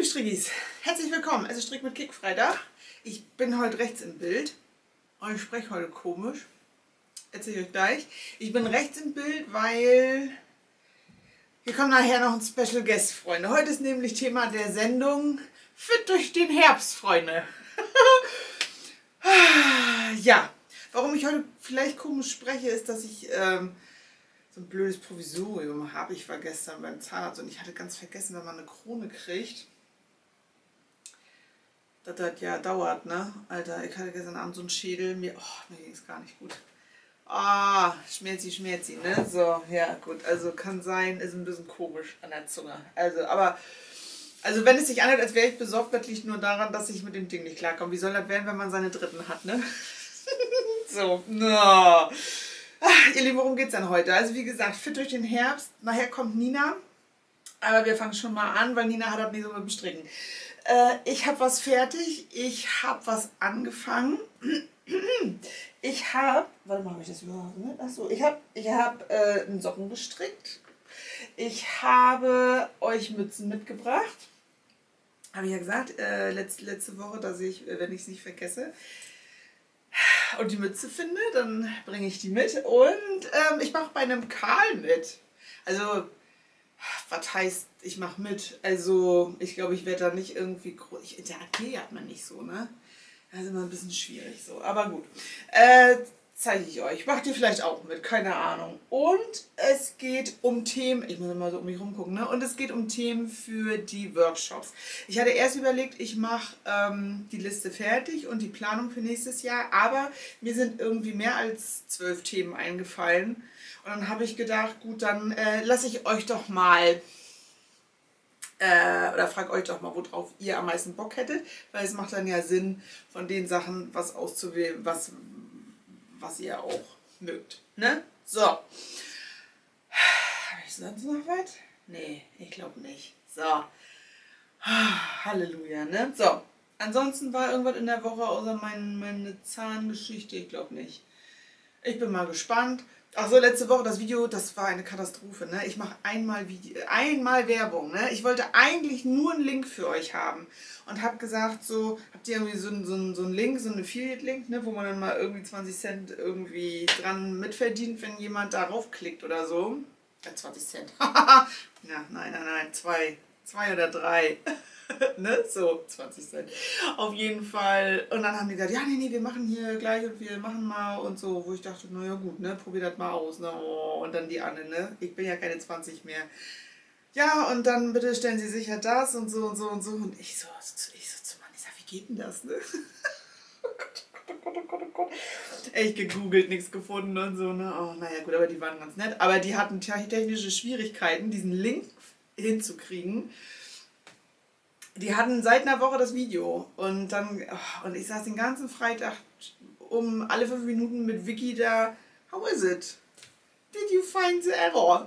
Liebe Strickis, herzlich willkommen. Es ist Strick mit Kick Freitag. Ich bin heute rechts im Bild. Und ich spreche heute komisch. Erzähle ich euch gleich. Ich bin rechts im Bild, weil hier kommt nachher noch ein Special Guest, Freunde. Heute ist nämlich Thema der Sendung Fit durch den Herbst, Freunde. Ja, warum ich heute vielleicht komisch spreche, ist, dass ich so ein blödes Provisorium habe. Ich war gestern beim Zahnarzt und ich hatte ganz vergessen, wenn man eine Krone kriegt, dass das ja dauert, ne? Alter, ich hatte gestern Abend so einen Schädel, mir ging es gar nicht gut. Ah, schmerzi, schmerzi, ne? So, ja gut, also kann sein, ist ein bisschen komisch an der Zunge. Also wenn es sich anhört, als wäre ich besorgt, das liegt nur daran, dass ich mit dem Ding nicht klarkomme. Wie soll das werden, wenn man seine Dritten hat, ne? So, no. Ach, ihr Lieben, worum geht es denn heute? Also wie gesagt, fit durch den Herbst. Nachher kommt Nina. Aber wir fangen schon mal an, weil Nina hat das nicht so mit dem Stricken. Ich habe was fertig. Ich habe was angefangen. Ich habe... Warte mal, habe ich das überhaupt mit? Achso, ich hab einen Socken gestrickt. Ich habe euch Mützen mitgebracht. Habe ich ja gesagt, letzte Woche, dass ich, wenn ich es nicht vergesse, und die Mütze finde, dann bringe ich die mit. Und ich mache bei einem Karl mit. Also, was heißt, ich mache mit? Also, ich glaube, ich werde da nicht irgendwie groß. Ich interagiere hat man nicht so, ne? Das ist immer ein bisschen schwierig so. Aber gut. Zeige ich euch. Macht ihr vielleicht auch mit, keine Ahnung. Und es geht um Themen, ich muss immer so um mich rumgucken, ne? Und es geht um Themen für die Workshops. Ich hatte erst überlegt, ich mache die Liste fertig und die Planung für nächstes Jahr, aber mir sind irgendwie mehr als 12 Themen eingefallen. Und dann habe ich gedacht, gut, dann lasse ich euch doch mal, oder frage euch doch mal, worauf ihr am meisten Bock hättet, weil es macht dann ja Sinn, von den Sachen was auszuwählen, was ihr auch mögt. Ne? So. Habe ich sonst noch was? Nee, ich glaube nicht. So. Halleluja, ne? So. Ansonsten war irgendwas in der Woche außer meine Zahngeschichte? Ich glaube nicht. Ich bin mal gespannt. Achso, letzte Woche das Video, das war eine Katastrophe, ne? Ich mache einmal Werbung, ne? Ich wollte eigentlich nur einen Link für euch haben und habe gesagt, so, habt ihr irgendwie so einen Link, so einen Affiliate-Link, ne? Wo man dann mal irgendwie 20 Cent irgendwie dran mitverdient, wenn jemand darauf klickt oder so. 20 Cent. Ja, nein, zwei oder drei. Ne? So, 20 Cent. Auf jeden Fall. Und dann haben die gesagt, ja, nee, wir machen hier gleich und wir machen mal und so. Wo ich dachte, naja gut, ne, probier das mal aus. Ne? Oh, und dann die Anne, ne? Ich bin ja keine 20 mehr. Ja, und dann bitte stellen Sie sicher das und so und so und so. Und ich so zu Mann, ich sag, wie geht denn das, ne? Oh Gott, oh Gott, oh Gott, oh Gott. Echt gegoogelt, nichts gefunden und so, ne? Oh, naja, gut, aber die waren ganz nett. Aber die hatten technische Schwierigkeiten, diesen Link hinzukriegen. Die hatten seit einer Woche das Video und dann, und ich saß den ganzen Freitag um alle 5 Minuten mit Vicky da. How is it? Did you find the error?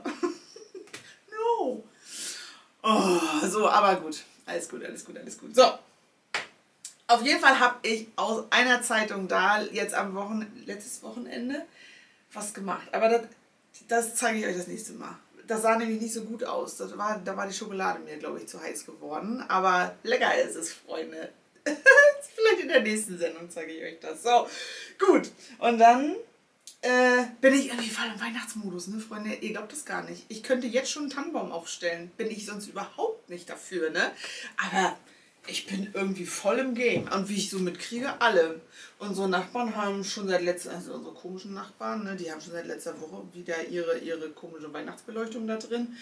No. Oh, so, aber gut. Alles gut, alles gut, alles gut. So. Auf jeden Fall habe ich aus einer Zeitung da jetzt letztes Wochenende was gemacht. Aber das zeige ich euch das nächste Mal. Das sah nämlich nicht so gut aus. Da war die Schokolade mir, glaube ich, zu heiß geworden. Aber lecker ist es, Freunde. Vielleicht in der nächsten Sendung zeige ich euch das. So, gut. Und dann bin ich irgendwie voll im Weihnachtsmodus, ne, Freunde? Ihr glaubt das gar nicht. Ich könnte jetzt schon einen Tannenbaum aufstellen. Bin ich sonst überhaupt nicht dafür, ne? Aber ich bin irgendwie voll im Game. Und wie ich so mitkriege, alle. Unsere Nachbarn haben schon seit also unsere komischen Nachbarn, ne, die haben schon seit letzter Woche wieder ihre komische Weihnachtsbeleuchtung da drin.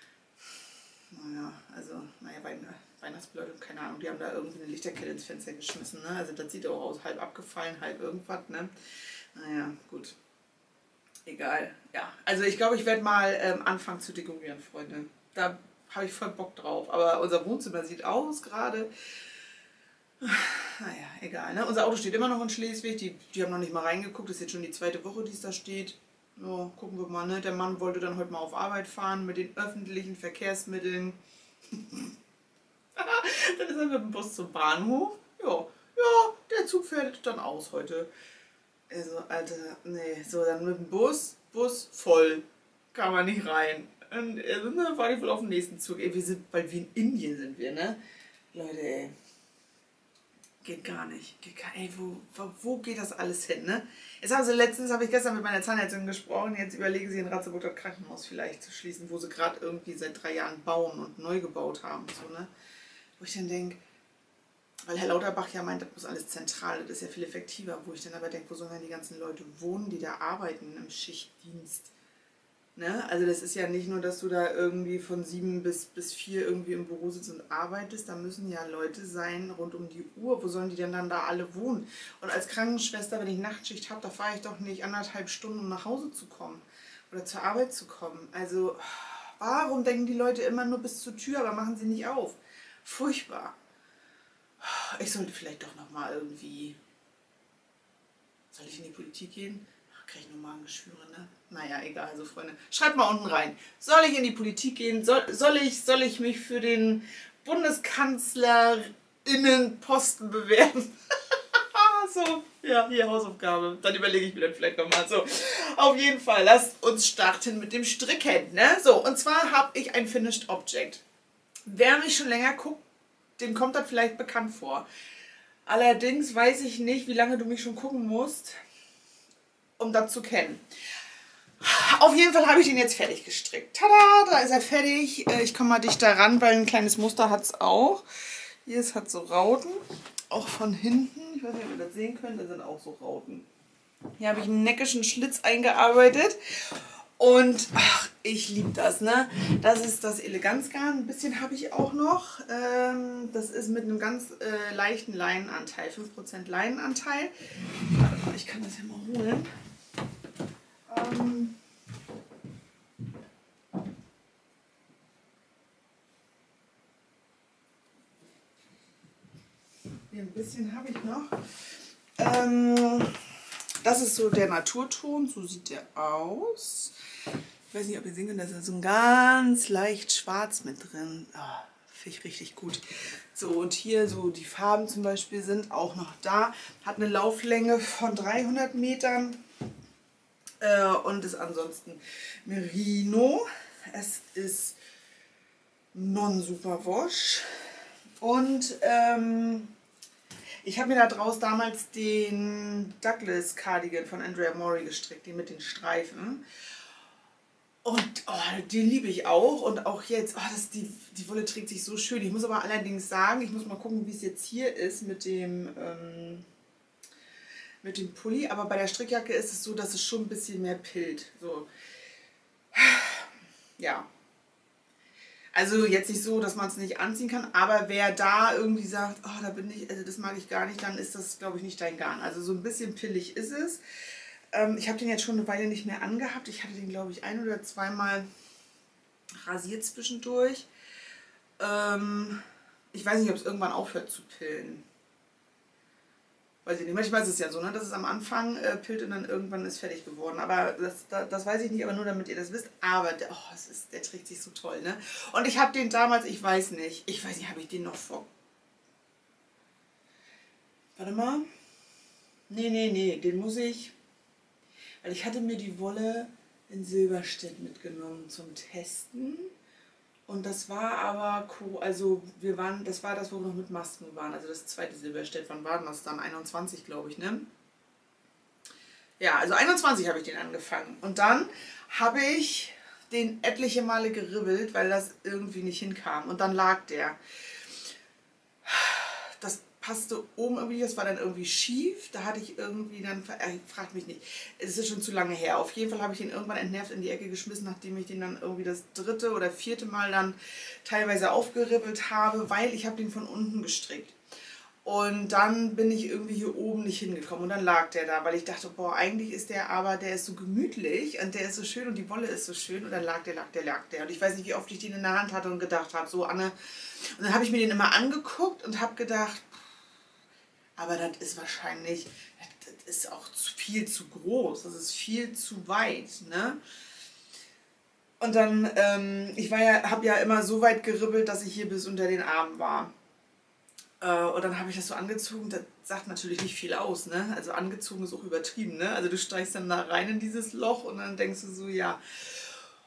Weihnachtsbeleuchtung, keine Ahnung, die haben da irgendwie eine Lichterkette ins Fenster geschmissen, ne? Also das sieht auch aus, halb abgefallen, halb irgendwas, ne? Naja, gut. Egal, ja. Also ich glaube, ich werde mal anfangen zu dekorieren, Freunde. Da habe ich voll Bock drauf. Aber unser Wohnzimmer sieht aus gerade. Naja, egal. Ne? Unser Auto steht immer noch in Schleswig. Die haben noch nicht mal reingeguckt. Das ist jetzt schon die 2. Woche, die es da steht. So, gucken wir mal. Ne? Der Mann wollte dann heute mal auf Arbeit fahren mit den öffentlichen Verkehrsmitteln. Dann ist er mit dem Bus zum Bahnhof. Ja, der Zug fährt dann aus heute. Also, Alter, nee. So, dann mit dem Bus voll. Kann man nicht rein. Und dann fahre ich wohl auf den nächsten Zug. Ey, wir sind bald wie in Indien, sind wir, ne? Leute, ey. Geht gar nicht. Ey, wo geht das alles hin, ne? Jetzt habe ich gestern mit meiner Zahnärztin gesprochen, jetzt überlegen sie in Ratzeburg das Krankenhaus vielleicht zu schließen, wo sie gerade irgendwie seit 3 Jahren bauen und neu gebaut haben. So, ne? Wo ich dann denke, weil Herr Lauterbach ja meint, das muss alles zentral, das ist ja viel effektiver, wo ich dann aber denke, wo sollen denn die ganzen Leute wohnen, die da arbeiten im Schichtdienst? Ne? Also das ist ja nicht nur, dass du da irgendwie von 7 bis 4 irgendwie im Büro sitzt und arbeitest, da müssen ja Leute sein rund um die Uhr. Wo sollen die denn dann da alle wohnen? Und als Krankenschwester, wenn ich Nachtschicht habe, da fahre ich doch nicht 1,5 Stunden, um nach Hause zu kommen oder zur Arbeit zu kommen. Also warum denken die Leute immer nur bis zur Tür, aber machen sie nicht auf? Furchtbar. Ich sollte vielleicht doch nochmal irgendwie... Soll ich in die Politik gehen? Kriege ich nur Magengeschwüre, ne? Naja, egal, also Freunde. Schreibt mal unten rein. Soll ich in die Politik gehen? Soll ich mich für den Bundeskanzlerinnenposten bewerben? So, ja, hier Hausaufgabe. Dann überlege ich mir das vielleicht nochmal. So, auf jeden Fall, lasst uns starten mit dem Stricken, ne? So, und zwar habe ich ein Finished Object. Wer mich schon länger guckt, dem kommt das vielleicht bekannt vor. Allerdings weiß ich nicht, wie lange du mich schon gucken musst, um das zu kennen. Auf jeden Fall habe ich den jetzt fertig gestrickt. Tada, da ist er fertig. Ich komme mal dichter ran, weil ein kleines Muster hat es auch. Hier, es hat so Rauten, auch von hinten. Ich weiß nicht, ob ihr das sehen könnt, da sind auch so Rauten. Hier habe ich einen neckischen Schlitz eingearbeitet. Und ach, ich liebe das, ne? Das ist das Eleganzgarn. Ein bisschen habe ich auch noch. Das ist mit einem ganz leichten Leinenanteil, 5% Leinenanteil. Warte mal, ich kann das ja mal holen. Hier ein bisschen habe ich noch. Das ist so der Naturton, so sieht der aus. Ich weiß nicht, ob ihr sehen könnt, da ist so ein ganz leicht schwarz mit drin. Oh, finde ich richtig gut. So, und hier so die Farben zum Beispiel sind auch noch da. Hat eine Lauflänge von 300 Metern und ist ansonsten Merino. Es ist Non-Superwash. Und ich habe mir da draus damals den Douglas Cardigan von Andrea Mori gestrickt, den mit den Streifen. Und oh, den liebe ich auch. Und auch jetzt, oh, die Wolle trägt sich so schön. Ich muss aber allerdings sagen, ich muss mal gucken, wie es jetzt hier ist mit dem Pulli. Aber bei der Strickjacke ist es so, dass es schon ein bisschen mehr pillt. So. Ja. Also jetzt nicht so, dass man es nicht anziehen kann, aber wer da irgendwie sagt, oh, da bin ich, also das mag ich gar nicht, dann ist das, glaube ich, nicht dein Garn. Also so ein bisschen pillig ist es. Ich habe den jetzt schon eine Weile nicht mehr angehabt. Ich hatte den, glaube ich, 1- oder 2-mal rasiert zwischendurch. Ich weiß nicht, ob es irgendwann aufhört zu pillen. Weiß ich nicht. Manchmal ist es ja so, ne, dass es am Anfang pillt und dann irgendwann ist fertig geworden. Aber das weiß ich nicht, aber nur damit ihr das wisst. Aber der trägt sich so toll, ne? Und ich habe den damals, ich weiß nicht, habe ich den noch vor... Warte mal. Nee, den muss ich... Weil ich hatte mir die Wolle in Silberstedt mitgenommen zum Testen. Und das war aber, also das war das, wo wir noch mit Masken waren. Also das zweite Silberstedt, wann war das dann? 21, glaube ich, ne? Ja, also 21 habe ich den angefangen. Und dann habe ich den etliche Male geribbelt, weil das irgendwie nicht hinkam. Und dann lag der. Das passte oben irgendwie, das war dann irgendwie schief. Da hatte ich irgendwie dann, fragt mich nicht, es ist schon zu lange her. Auf jeden Fall habe ich den irgendwann entnervt in die Ecke geschmissen, nachdem ich den dann irgendwie das 3. oder 4. Mal dann teilweise aufgeribbelt habe, weil ich habe den von unten gestrickt. Und dann bin ich irgendwie hier oben nicht hingekommen und dann lag der da, weil ich dachte, boah, eigentlich ist der ist so gemütlich und der ist so schön und die Wolle ist so schön und dann lag der. Und ich weiß nicht, wie oft ich den in der Hand hatte und gedacht habe, so Anne. Und dann habe ich mir den immer angeguckt und habe gedacht, aber das ist wahrscheinlich, das ist auch viel zu groß, das ist viel zu weit, ne? Und dann, habe ja immer so weit geribbelt, dass ich hier bis unter den Armen war. Und dann habe ich das so angezogen, das sagt natürlich nicht viel aus, ne? Also angezogen ist auch übertrieben, ne? Also du steigst dann da rein in dieses Loch und dann denkst du so, ja.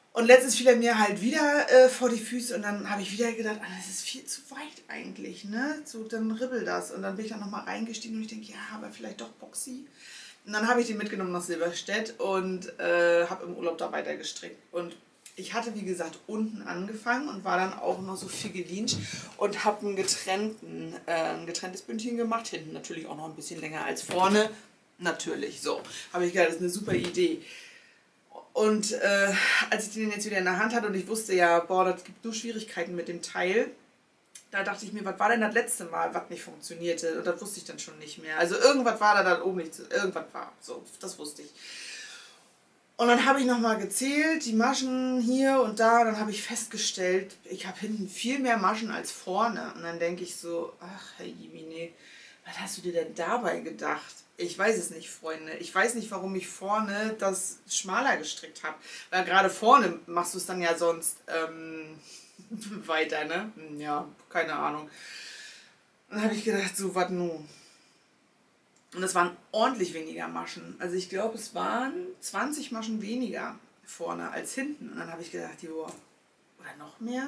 Und letztens fiel er mir halt wieder vor die Füße und dann habe ich wieder gedacht, das ist viel zu weit eigentlich, ne? So, dann ribbel das. Und dann bin ich dann nochmal reingestiegen und ich denke, ja, aber vielleicht doch Boxy. Und dann habe ich den mitgenommen nach Silberstedt und habe im Urlaub da weiter gestrickt. Und ich hatte, wie gesagt, unten angefangen und war dann auch noch so figgelinsch und habe ein getrenntes Bündchen gemacht. Hinten natürlich auch noch ein bisschen länger als vorne. Natürlich, so. Habe ich gedacht, das ist eine super Idee. Und als ich den jetzt wieder in der Hand hatte und ich wusste ja, boah, das gibt nur Schwierigkeiten mit dem Teil, da dachte ich mir, was war denn das letzte Mal, was nicht funktionierte? Und das wusste ich dann schon nicht mehr. Also irgendwas war da dann oben nicht, irgendwas war, so, das wusste ich. Und dann habe ich nochmal gezählt, die Maschen hier und da, und dann habe ich festgestellt, ich habe hinten viel mehr Maschen als vorne. Und dann denke ich so, ach, Herr Jemine, was hast du dir denn dabei gedacht? Ich weiß es nicht, Freunde. Ich weiß nicht, warum ich vorne das schmaler gestrickt habe. Weil gerade vorne machst du es dann ja sonst weiter, ne? Ja, keine Ahnung. Und dann habe ich gedacht, so, was nun? Und es waren ordentlich weniger Maschen. Also ich glaube, es waren 20 Maschen weniger vorne als hinten. Und dann habe ich gedacht, jo, oder noch mehr?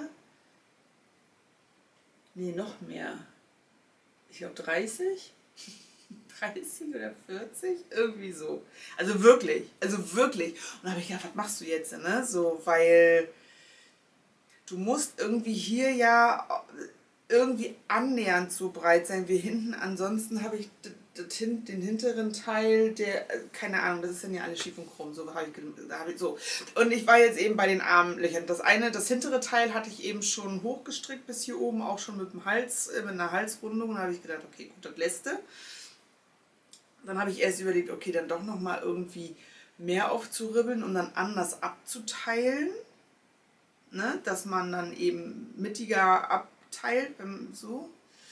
Nee, noch mehr. Ich glaube 30? 30 oder 40? Irgendwie so. Also wirklich. Und dann habe ich gedacht, was machst du jetzt? Ne? So, weil du musst irgendwie hier ja irgendwie annähernd so breit sein wie hinten. Ansonsten habe ich den hinteren Teil, der, keine Ahnung, das ist dann ja alles schief und krumm. So habe ich so. Und ich war jetzt eben bei den Armlöchern. Das hintere Teil hatte ich eben schon hochgestrickt bis hier oben, auch schon mit dem Hals, mit einer Halsrundung. Und da habe ich gedacht, okay, gut, das lässt du. Dann habe ich erst überlegt, okay, dann doch nochmal irgendwie mehr aufzuribbeln und dann anders abzuteilen. Ne? Dass man dann eben mittiger abteilt, so.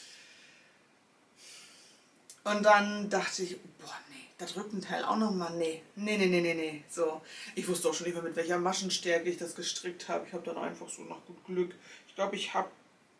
Und dann dachte ich, boah, nee, das Rückenteil auch nochmal, nee. So, ich wusste auch schon nicht mehr, mit welcher Maschenstärke ich das gestrickt habe. Ich habe dann einfach so nach gut Glück, ich glaube, ich habe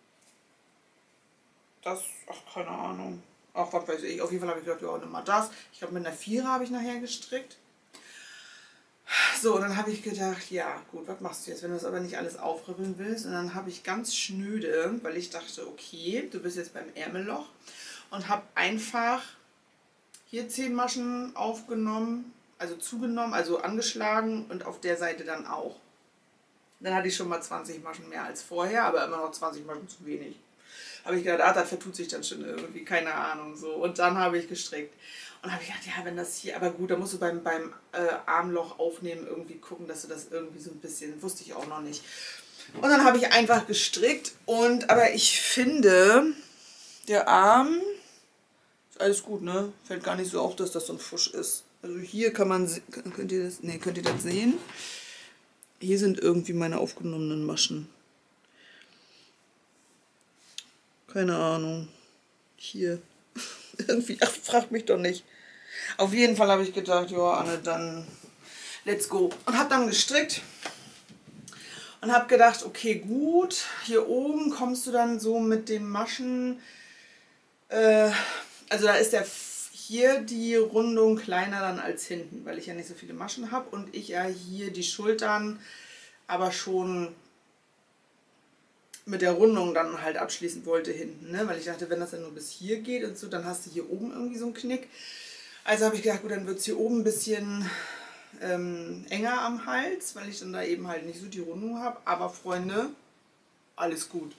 das, ach, keine Ahnung. Auch was weiß ich. Auf jeden Fall habe ich gedacht, ja, nimm mal das. Ich glaube, mit einer 4er habe ich nachher gestrickt. So, und dann habe ich gedacht, ja, gut, was machst du jetzt, wenn du das aber nicht alles aufribbeln willst? Und dann habe ich ganz schnöde, weil ich dachte, okay, du bist jetzt beim Ärmelloch, und habe einfach hier 10 Maschen aufgenommen, also zugenommen, also angeschlagen, und auf der Seite dann auch. Dann hatte ich schon mal 20 Maschen mehr als vorher, aber immer noch 20 Maschen zu wenig. Habe ich gedacht, das vertut sich dann schon irgendwie, keine Ahnung, so. Und dann habe ich gestrickt. Und habe ich gedacht, ja, wenn das hier, aber gut, da musst du beim Armloch aufnehmen irgendwie gucken, dass du das irgendwie so ein bisschen, wusste ich auch noch nicht. Und dann habe ich einfach gestrickt, aber ich finde, der Arm, ist alles gut, ne? Fällt gar nicht so auf, dass das so ein Fusch ist. Also hier kann man, könnt ihr das sehen? Hier sind irgendwie meine aufgenommenen Maschen. Keine Ahnung. Hier. Irgendwie, ach, fragt mich doch nicht. Auf jeden Fall habe ich gedacht, ja, Anne, dann let's go. Und habe dann gestrickt. Und habe gedacht, okay, gut, hier oben kommst du dann so mit den Maschen. Also da ist hier die Rundung kleiner dann als hinten, weil ich ja nicht so viele Maschen habe. Und ich ja hier die Schultern aber schon mit der Rundung dann halt abschließen wollte hinten, ne? Weil ich dachte, wenn das dann nur bis hier geht und so, dann hast du hier oben irgendwie so einen Knick. Also habe ich gedacht, gut, dann wird es hier oben ein bisschen enger am Hals, weil ich dann da eben halt nicht so die Rundung habe. Aber Freunde, alles gut.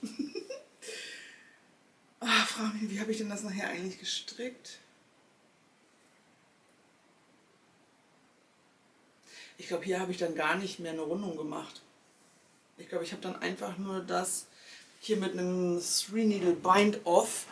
Frag mich, wie habe ich denn das nachher eigentlich gestrickt? Ich glaube, hier habe ich dann gar nicht mehr eine Rundung gemacht. Ich glaube, ich habe dann einfach nur das hier mit einem 3-Needle Bind-Off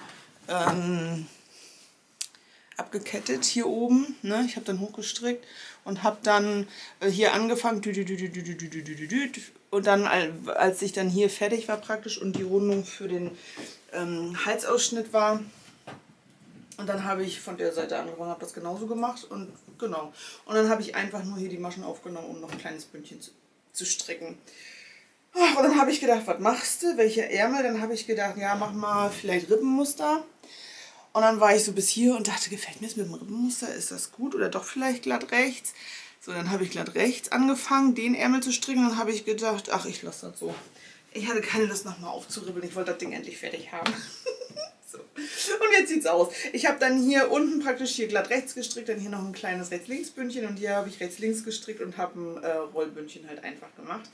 abgekettet hier oben. Ne? Ich habe dann hochgestrickt und habe dann hier angefangen und dann, als ich dann hier fertig war praktisch und die Rundung für den Halsausschnitt war, und dann habe ich von der Seite angefangen, habe das genauso gemacht und genau. Und dann habe ich einfach nur hier die Maschen aufgenommen, um noch ein kleines Bündchen zu stricken. Und dann habe ich gedacht, was machst du? Welche Ärmel? Dann habe ich gedacht, ja, mach mal vielleicht Rippenmuster. Und dann war ich so bis hier und dachte, gefällt mir das mit dem Rippenmuster? Ist das gut oder doch vielleicht glatt rechts? So, dann habe ich glatt rechts angefangen, den Ärmel zu stricken. Dann habe ich gedacht, ach, ich lasse das so. Ich hatte keine Lust nochmal aufzuribbeln. Ich wollte das Ding endlich fertig haben. So. Und jetzt sieht's aus. Ich habe dann hier unten praktisch hier glatt rechts gestrickt, dann hier noch ein kleines Rechts-Links-Bündchen und hier habe ich rechts-links gestrickt und habe ein Rollbündchen halt einfach gemacht.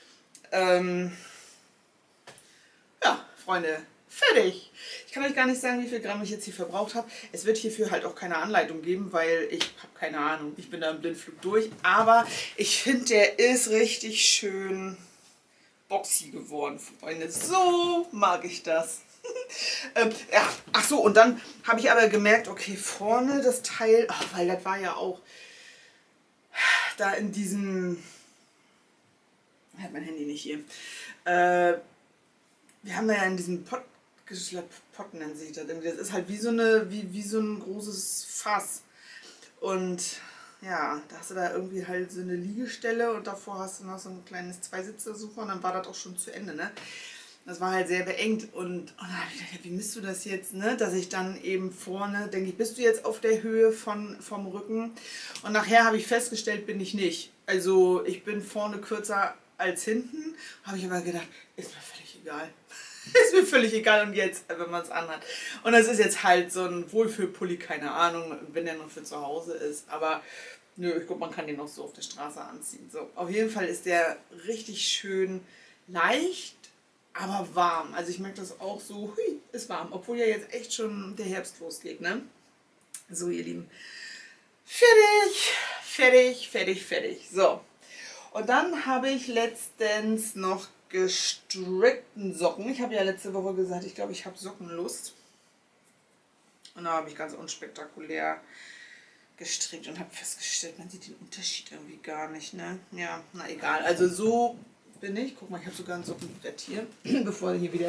Ja, Freunde, fertig. Ich kann euch gar nicht sagen, wie viel Gramm ich jetzt hier verbraucht habe. Es wird hierfür halt auch keine Anleitung geben, weil ich habe keine Ahnung. Ich bin da im Blindflug durch. Aber ich finde, der ist richtig schön boxy geworden, Freunde. So mag ich das. Ja, ach so, und dann habe ich aber gemerkt, okay, vorne das Teil, ach, weil das war ja auch da in diesem, ich habe mein Handy nicht hier, wir haben da ja in diesem Pott nennen sich das irgendwie. Das ist halt wie so ein großes Fass. Und ja, da hast du da irgendwie halt so eine Liegestelle und davor hast du noch so ein kleines Zweisitzer-Sofa und dann war das auch schon zu Ende, ne? Das war halt sehr beengt und dann habe ich gedacht, wie misst du das jetzt, ne? Dass ich dann eben vorne, denke ich, bist du jetzt auf der Höhe vom Rücken? Und nachher habe ich festgestellt, bin ich nicht. Also ich bin vorne kürzer als hinten, habe ich aber gedacht, ist mir völlig egal. Ist mir völlig egal und jetzt, wenn man es anhat. Und das ist jetzt halt so ein Wohlfühlpulli, keine Ahnung, wenn der nur für zu Hause ist. Aber nö, ich glaube, man kann den auch so auf der Straße anziehen. So, auf jeden Fall ist der richtig schön leicht, aber warm. Also ich merke das auch so, hui, ist warm. Obwohl ja jetzt echt schon der Herbst losgeht, ne? So, ihr Lieben. Fertig, fertig, fertig, fertig. So. Und dann habe ich letztens noch gestrickten Socken. Ich habe ja letzte Woche gesagt, ich glaube, ich habe Sockenlust. Und da habe ich ganz unspektakulär gestrickt und habe festgestellt, man sieht den Unterschied irgendwie gar nicht, ne? Ja, na egal. Also so bin ich. Guck mal, ich habe sogar ein Sockenbrett hier, bevor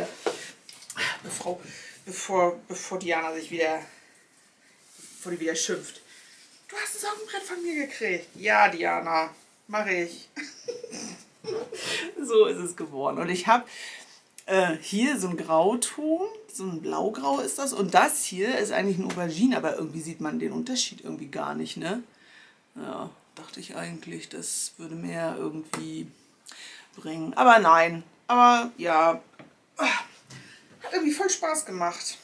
Diana sich wieder, bevor die wieder schimpft. Du hast ein Sockenbrett von mir gekriegt. Ja, Diana, mache ich. So ist es geworden. Und ich habe hier so ein Grauton, so ein Blaugrau ist das. Und das hier ist eigentlich ein Aubergine, aber irgendwie sieht man den Unterschied irgendwie gar nicht, ne? Ja, dachte ich eigentlich, das würde mehr irgendwie bringen. Aber nein. Aber ja, hat irgendwie voll Spaß gemacht.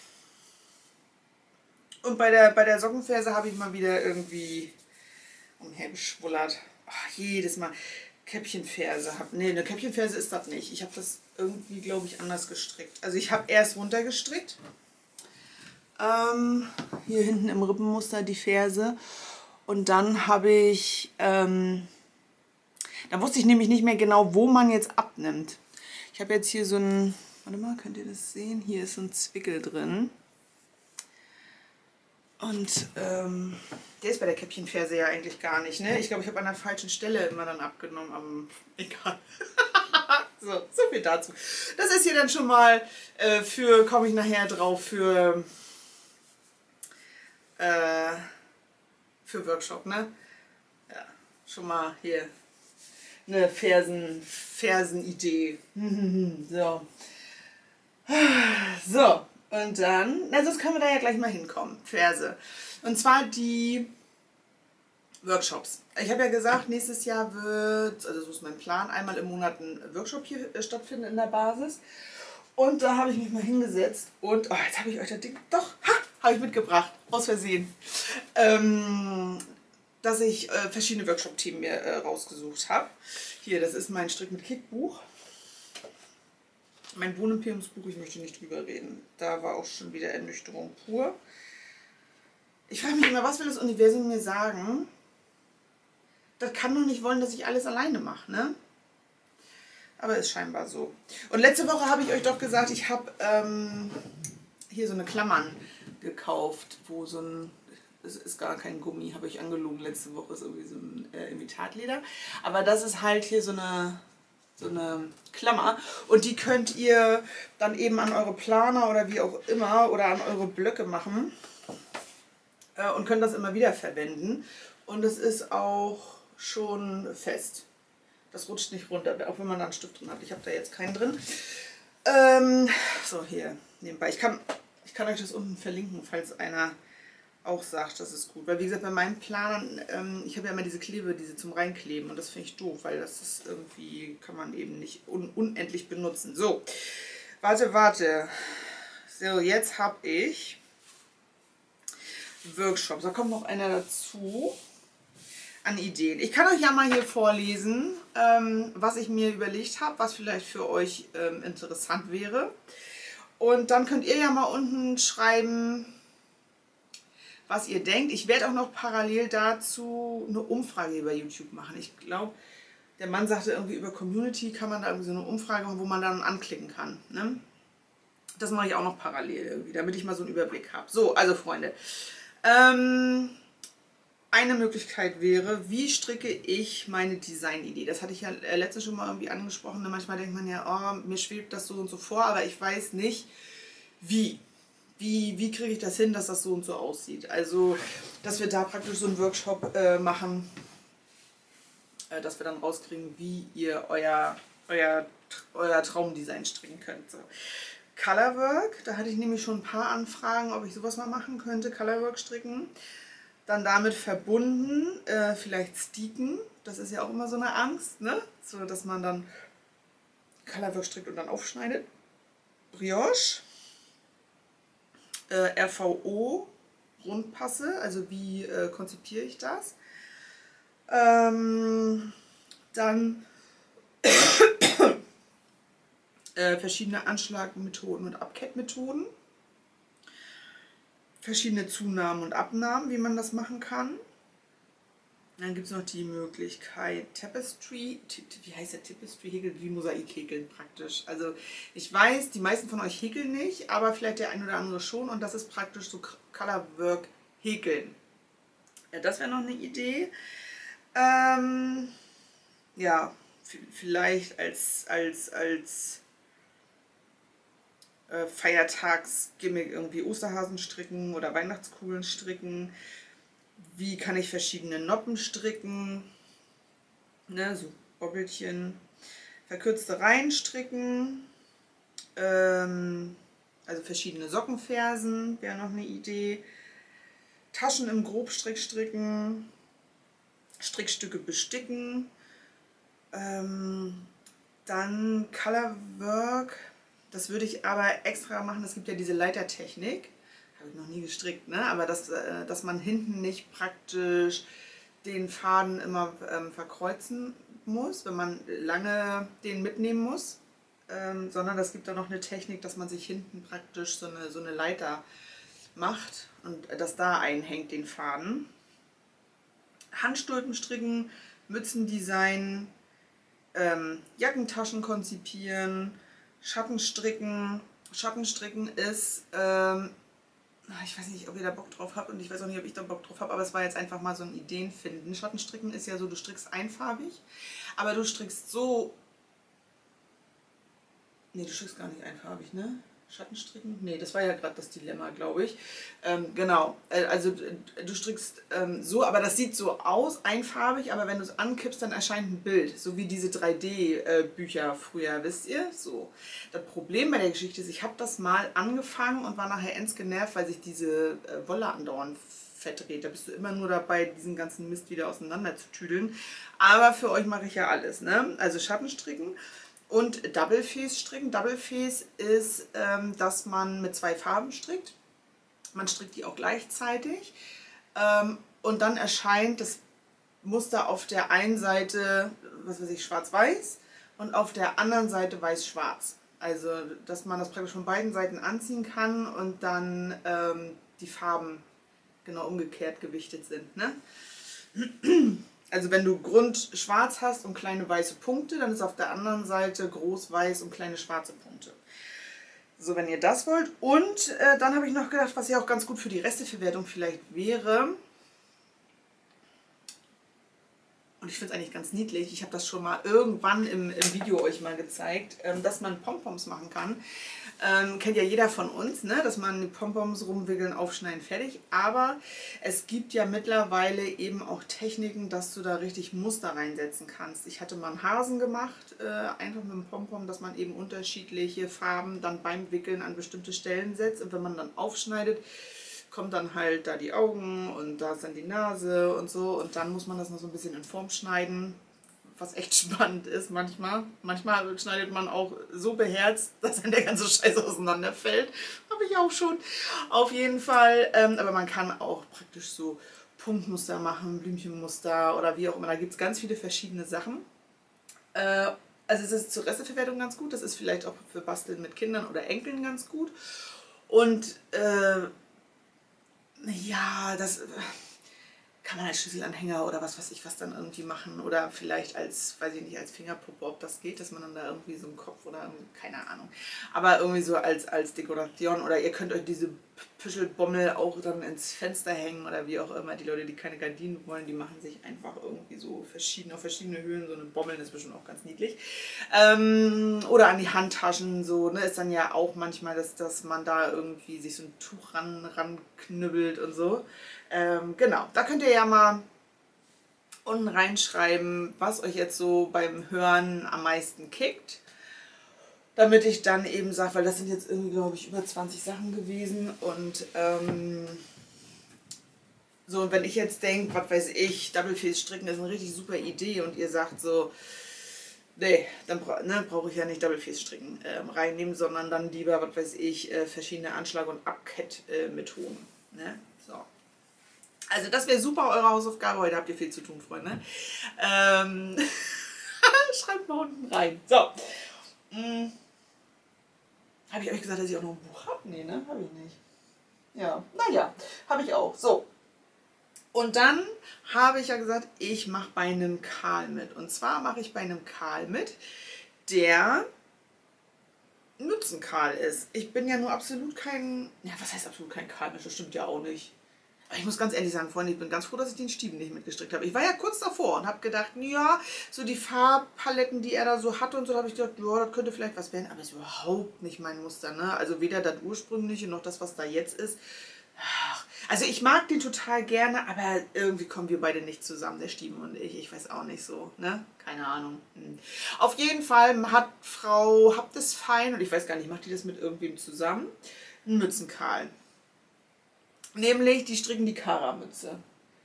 Und bei der Sockenferse habe ich mal wieder irgendwie umhergeschwullert. Ach, jedes Mal. Käppchenferse. Ne, eine Käppchenferse ist das nicht. Ich habe das irgendwie, glaube ich, anders gestrickt. Also ich habe erst runtergestrickt. Hier hinten im Rippenmuster die Ferse. Und dann habe ich, da wusste ich nämlich nicht mehr genau, wo man jetzt abnimmt. Ich habe jetzt hier so ein, warte mal, könnt ihr das sehen? Hier ist so ein Zwickel drin. Und der ist bei der Käppchenferse ja eigentlich gar nicht, ne? Ich glaube, ich habe an der falschen Stelle immer dann abgenommen. Egal. So viel dazu. Das ist hier dann schon mal komme ich nachher drauf, für Workshop, ne? Ja, schon mal hier eine Fersenidee. So. So. Und dann, na, sonst können wir da ja gleich mal hinkommen, Ferse. Und zwar die Workshops. Ich habe ja gesagt, nächstes Jahr wird, also so ist mein Plan, einmal im Monat ein Workshop hier stattfinden in der Basis. Und da habe ich mich mal hingesetzt und, oh, jetzt habe ich euch das Ding, doch, habe ich mitgebracht, aus Versehen. Dass ich verschiedene Workshop-Themen mir rausgesucht habe. Hier, das ist mein Strick mit Kickbuch. Mein Wohnimperiumsbuch, ich möchte nicht drüber reden. Da war auch schon wieder Ernüchterung pur. Ich frage mich immer, was will das Universum mir sagen? Das kann doch nicht wollen, dass ich alles alleine mache, ne? Aber ist scheinbar so. Und letzte Woche habe ich euch doch gesagt, ich habe hier so eine Klammern gekauft, wo so ein, es ist gar kein Gummi, habe ich angelogen, letzte Woche ist irgendwie so ein Imitatleder. Aber das ist halt hier so eine Klammer und die könnt ihr dann eben an eure Planer oder wie auch immer oder an eure Blöcke machen und könnt das immer wieder verwenden und es ist auch schon fest. Das rutscht nicht runter, auch wenn man da einen Stift drin hat. Ich habe da jetzt keinen drin. So, hier nebenbei. Ich kann euch das unten verlinken, falls einer auch sagt, das ist gut. Weil wie gesagt, bei meinen Planern, ich habe ja immer diese Klebe, diese zum Reinkleben und das finde ich doof, weil das ist irgendwie, kann man eben nicht unendlich benutzen. So, warte. So, jetzt habe ich Workshops. Da kommt noch einer dazu an Ideen. Ich kann euch ja mal hier vorlesen, was ich mir überlegt habe, was vielleicht für euch interessant wäre. Und dann könnt ihr ja mal unten schreiben, was ihr denkt. Ich werde auch noch parallel dazu eine Umfrage über YouTube machen. Ich glaube, der Mann sagte irgendwie über Community kann man da irgendwie so eine Umfrage machen, wo man dann anklicken kann. Ne? Das mache ich auch noch parallel irgendwie, damit ich mal so einen Überblick habe. So, also Freunde. Eine Möglichkeit wäre, wie stricke ich meine Designidee? Das hatte ich ja letztens schon mal irgendwie angesprochen. Manchmal denkt man ja, oh, mir schwebt das so und so vor, aber ich weiß nicht, wie. Wie kriege ich das hin, dass das so und so aussieht? Also, dass wir da praktisch so einen Workshop machen, dass wir dann rauskriegen, wie ihr euer Traumdesign stricken könnt. So. Colorwork, da hatte ich nämlich schon ein paar Anfragen, ob ich sowas mal machen könnte, Colorwork stricken. Dann damit verbunden, vielleicht Sticken, das ist ja auch immer so eine Angst, ne? So, dass man dann Colorwork strickt und dann aufschneidet. Brioche, RVO, Rundpasse, also wie konzipiere ich das? Dann verschiedene Anschlagmethoden und Abkettmethoden. Verschiedene Zunahmen und Abnahmen, wie man das machen kann. Dann gibt es noch die Möglichkeit Tapestry, wie heißt der Tapestry häkeln, wie Mosaik häkeln praktisch. Also ich weiß, die meisten von euch häkeln nicht, aber vielleicht der ein oder andere schon und das ist praktisch so Colorwork häkeln. Ja, das wäre noch eine Idee. Ja, vielleicht als Feiertagsgimmick irgendwie Osterhasen stricken oder Weihnachtskugeln stricken. Wie kann ich verschiedene Noppen stricken? Ne, so Bobbelchen. Verkürzte Reihen stricken. Also verschiedene Sockenfersen wäre noch eine Idee. Taschen im Grobstrick stricken. Strickstücke besticken. Dann Colorwork. Das würde ich aber extra machen. Es gibt ja diese Leitertechnik. Habe ich noch nie gestrickt, ne? Aber dass man hinten nicht praktisch den Faden immer verkreuzen muss, wenn man lange den mitnehmen muss. Sondern es gibt da noch eine Technik, dass man sich hinten praktisch so eine Leiter macht und das da einhängt, den Faden. Handstulpen stricken, Mützen designen, Jackentaschen konzipieren, Schattenstricken. Schattenstricken ist, ich weiß nicht, ob ihr da Bock drauf habt und ich weiß auch nicht, ob ich da Bock drauf habe, aber es war jetzt einfach mal so ein Ideenfinden. Schattenstricken ist ja so, du strickst einfarbig, aber du strickst so... Ne, du strickst gar nicht einfarbig, ne? Schattenstricken? Ne, das war ja gerade das Dilemma, glaube ich. Genau, also du strickst so, aber das sieht so aus, einfarbig, aber wenn du es ankippst, dann erscheint ein Bild, so wie diese 3D-Bücher früher, wisst ihr? So. Das Problem bei der Geschichte ist, ich habe das mal angefangen und war nachher ends genervt, weil sich diese Wolle andauernd verdreht. Da bist du immer nur dabei, diesen ganzen Mist wieder auseinander zu tüdeln. Aber für euch mache ich ja alles, ne? Also Schattenstricken. Und Double Face stricken. Double Face ist, dass man mit 2 Farben strickt. Man strickt die auch gleichzeitig. Und dann erscheint das Muster auf der einen Seite, was weiß ich, schwarz-weiß und auf der anderen Seite weiß-schwarz. Also, dass man das praktisch von beiden Seiten anziehen kann und dann die Farben genau umgekehrt gewichtet sind, ne? Also wenn du Grundschwarz hast und kleine weiße Punkte, dann ist auf der anderen Seite groß weiß und kleine schwarze Punkte. So, wenn ihr das wollt. Und dann habe ich noch gedacht, was ja auch ganz gut für die Resteverwertung vielleicht wäre. Und ich finde es eigentlich ganz niedlich. Ich habe das schon mal irgendwann im Video euch mal gezeigt, dass man Pompoms machen kann. Kennt ja jeder von uns, ne? Dass man die Pompoms rumwickeln, aufschneiden, fertig. Aber es gibt ja mittlerweile eben auch Techniken, dass du da richtig Muster reinsetzen kannst. Ich hatte mal einen Hasen gemacht, einfach mit dem Pompom, dass man eben unterschiedliche Farben dann beim Wickeln an bestimmte Stellen setzt. Und wenn man dann aufschneidet, kommt dann halt da die Augen und da ist dann die Nase und so. Und dann muss man das noch so ein bisschen in Form schneiden, was echt spannend ist manchmal. Manchmal schneidet man auch so beherzt, dass dann der ganze Scheiß auseinanderfällt. Habe ich auch schon. Auf jeden Fall. Aber man kann auch praktisch so Punktmuster machen, Blümchenmuster oder wie auch immer. Da gibt es ganz viele verschiedene Sachen. Also es ist zur Resteverwertung ganz gut. Das ist vielleicht auch für Basteln mit Kindern oder Enkeln ganz gut. Und ja, das kann man als Schlüsselanhänger oder was weiß ich was dann irgendwie machen. Oder vielleicht als, weiß ich nicht, als Fingerpuppe, ob das geht, dass man dann da irgendwie so einen Kopf oder keine Ahnung. Aber irgendwie so als Dekoration. Oder ihr könnt euch diese Püschelbommel auch dann ins Fenster hängen oder wie auch immer. Die Leute, die keine Gardinen wollen, die machen sich einfach irgendwie so auf verschiedene Höhen so eine Bommel, das ist bestimmt auch ganz niedlich. Oder an die Handtaschen, so, ne, ist dann ja auch manchmal, dass man da irgendwie sich so ein Tuch ranknübbelt und so. Genau, da könnt ihr ja mal unten reinschreiben, was euch jetzt so beim Hören am meisten kickt. Damit ich dann eben sage, weil das sind jetzt irgendwie, glaube ich, über 20 Sachen gewesen. Und so, und wenn ich jetzt denke, was weiß ich, Double Face stricken ist eine richtig super Idee und ihr sagt so, nee, dann brauche ich ja nicht Double Face stricken reinnehmen, sondern dann lieber, was weiß ich, verschiedene Anschlag- und Abkettmethoden. Ne? So. Also das wäre super eure Hausaufgabe. Heute habt ihr viel zu tun, Freunde. Schreibt mal unten rein. So. Habe ich euch gesagt, dass ich auch noch ein Buch habe? Nee, ne? Habe ich nicht. Ja, naja, habe ich auch. So. Und dann habe ich ja gesagt, ich mache bei einem Karl mit. Und zwar mache ich bei einem Karl mit, der Mützenkarl ist. Ich bin ja nur absolut kein... Ja, was heißt absolut kein Karl mit? Das stimmt ja auch nicht. Ich muss ganz ehrlich sagen, Freunde, ich bin ganz froh, dass ich den Stiefel nicht mitgestrickt habe. Ich war ja kurz davor und habe gedacht, ja, so die Farbpaletten, die er da so hatte und so, habe ich gedacht, ja, das könnte vielleicht was werden, aber es ist überhaupt nicht mein Muster, ne? Also weder das ursprüngliche noch das, was da jetzt ist. Ach, also ich mag den total gerne, aber irgendwie kommen wir beide nicht zusammen, der Stiefel und ich. Ich weiß auch nicht so, ne? Keine Ahnung. Auf jeden Fall hat Frau Habt es fein, und ich weiß gar nicht, macht die das mit irgendwem zusammen? Ein Mützenkarl. Nämlich, die stricken die Kara-Mütze.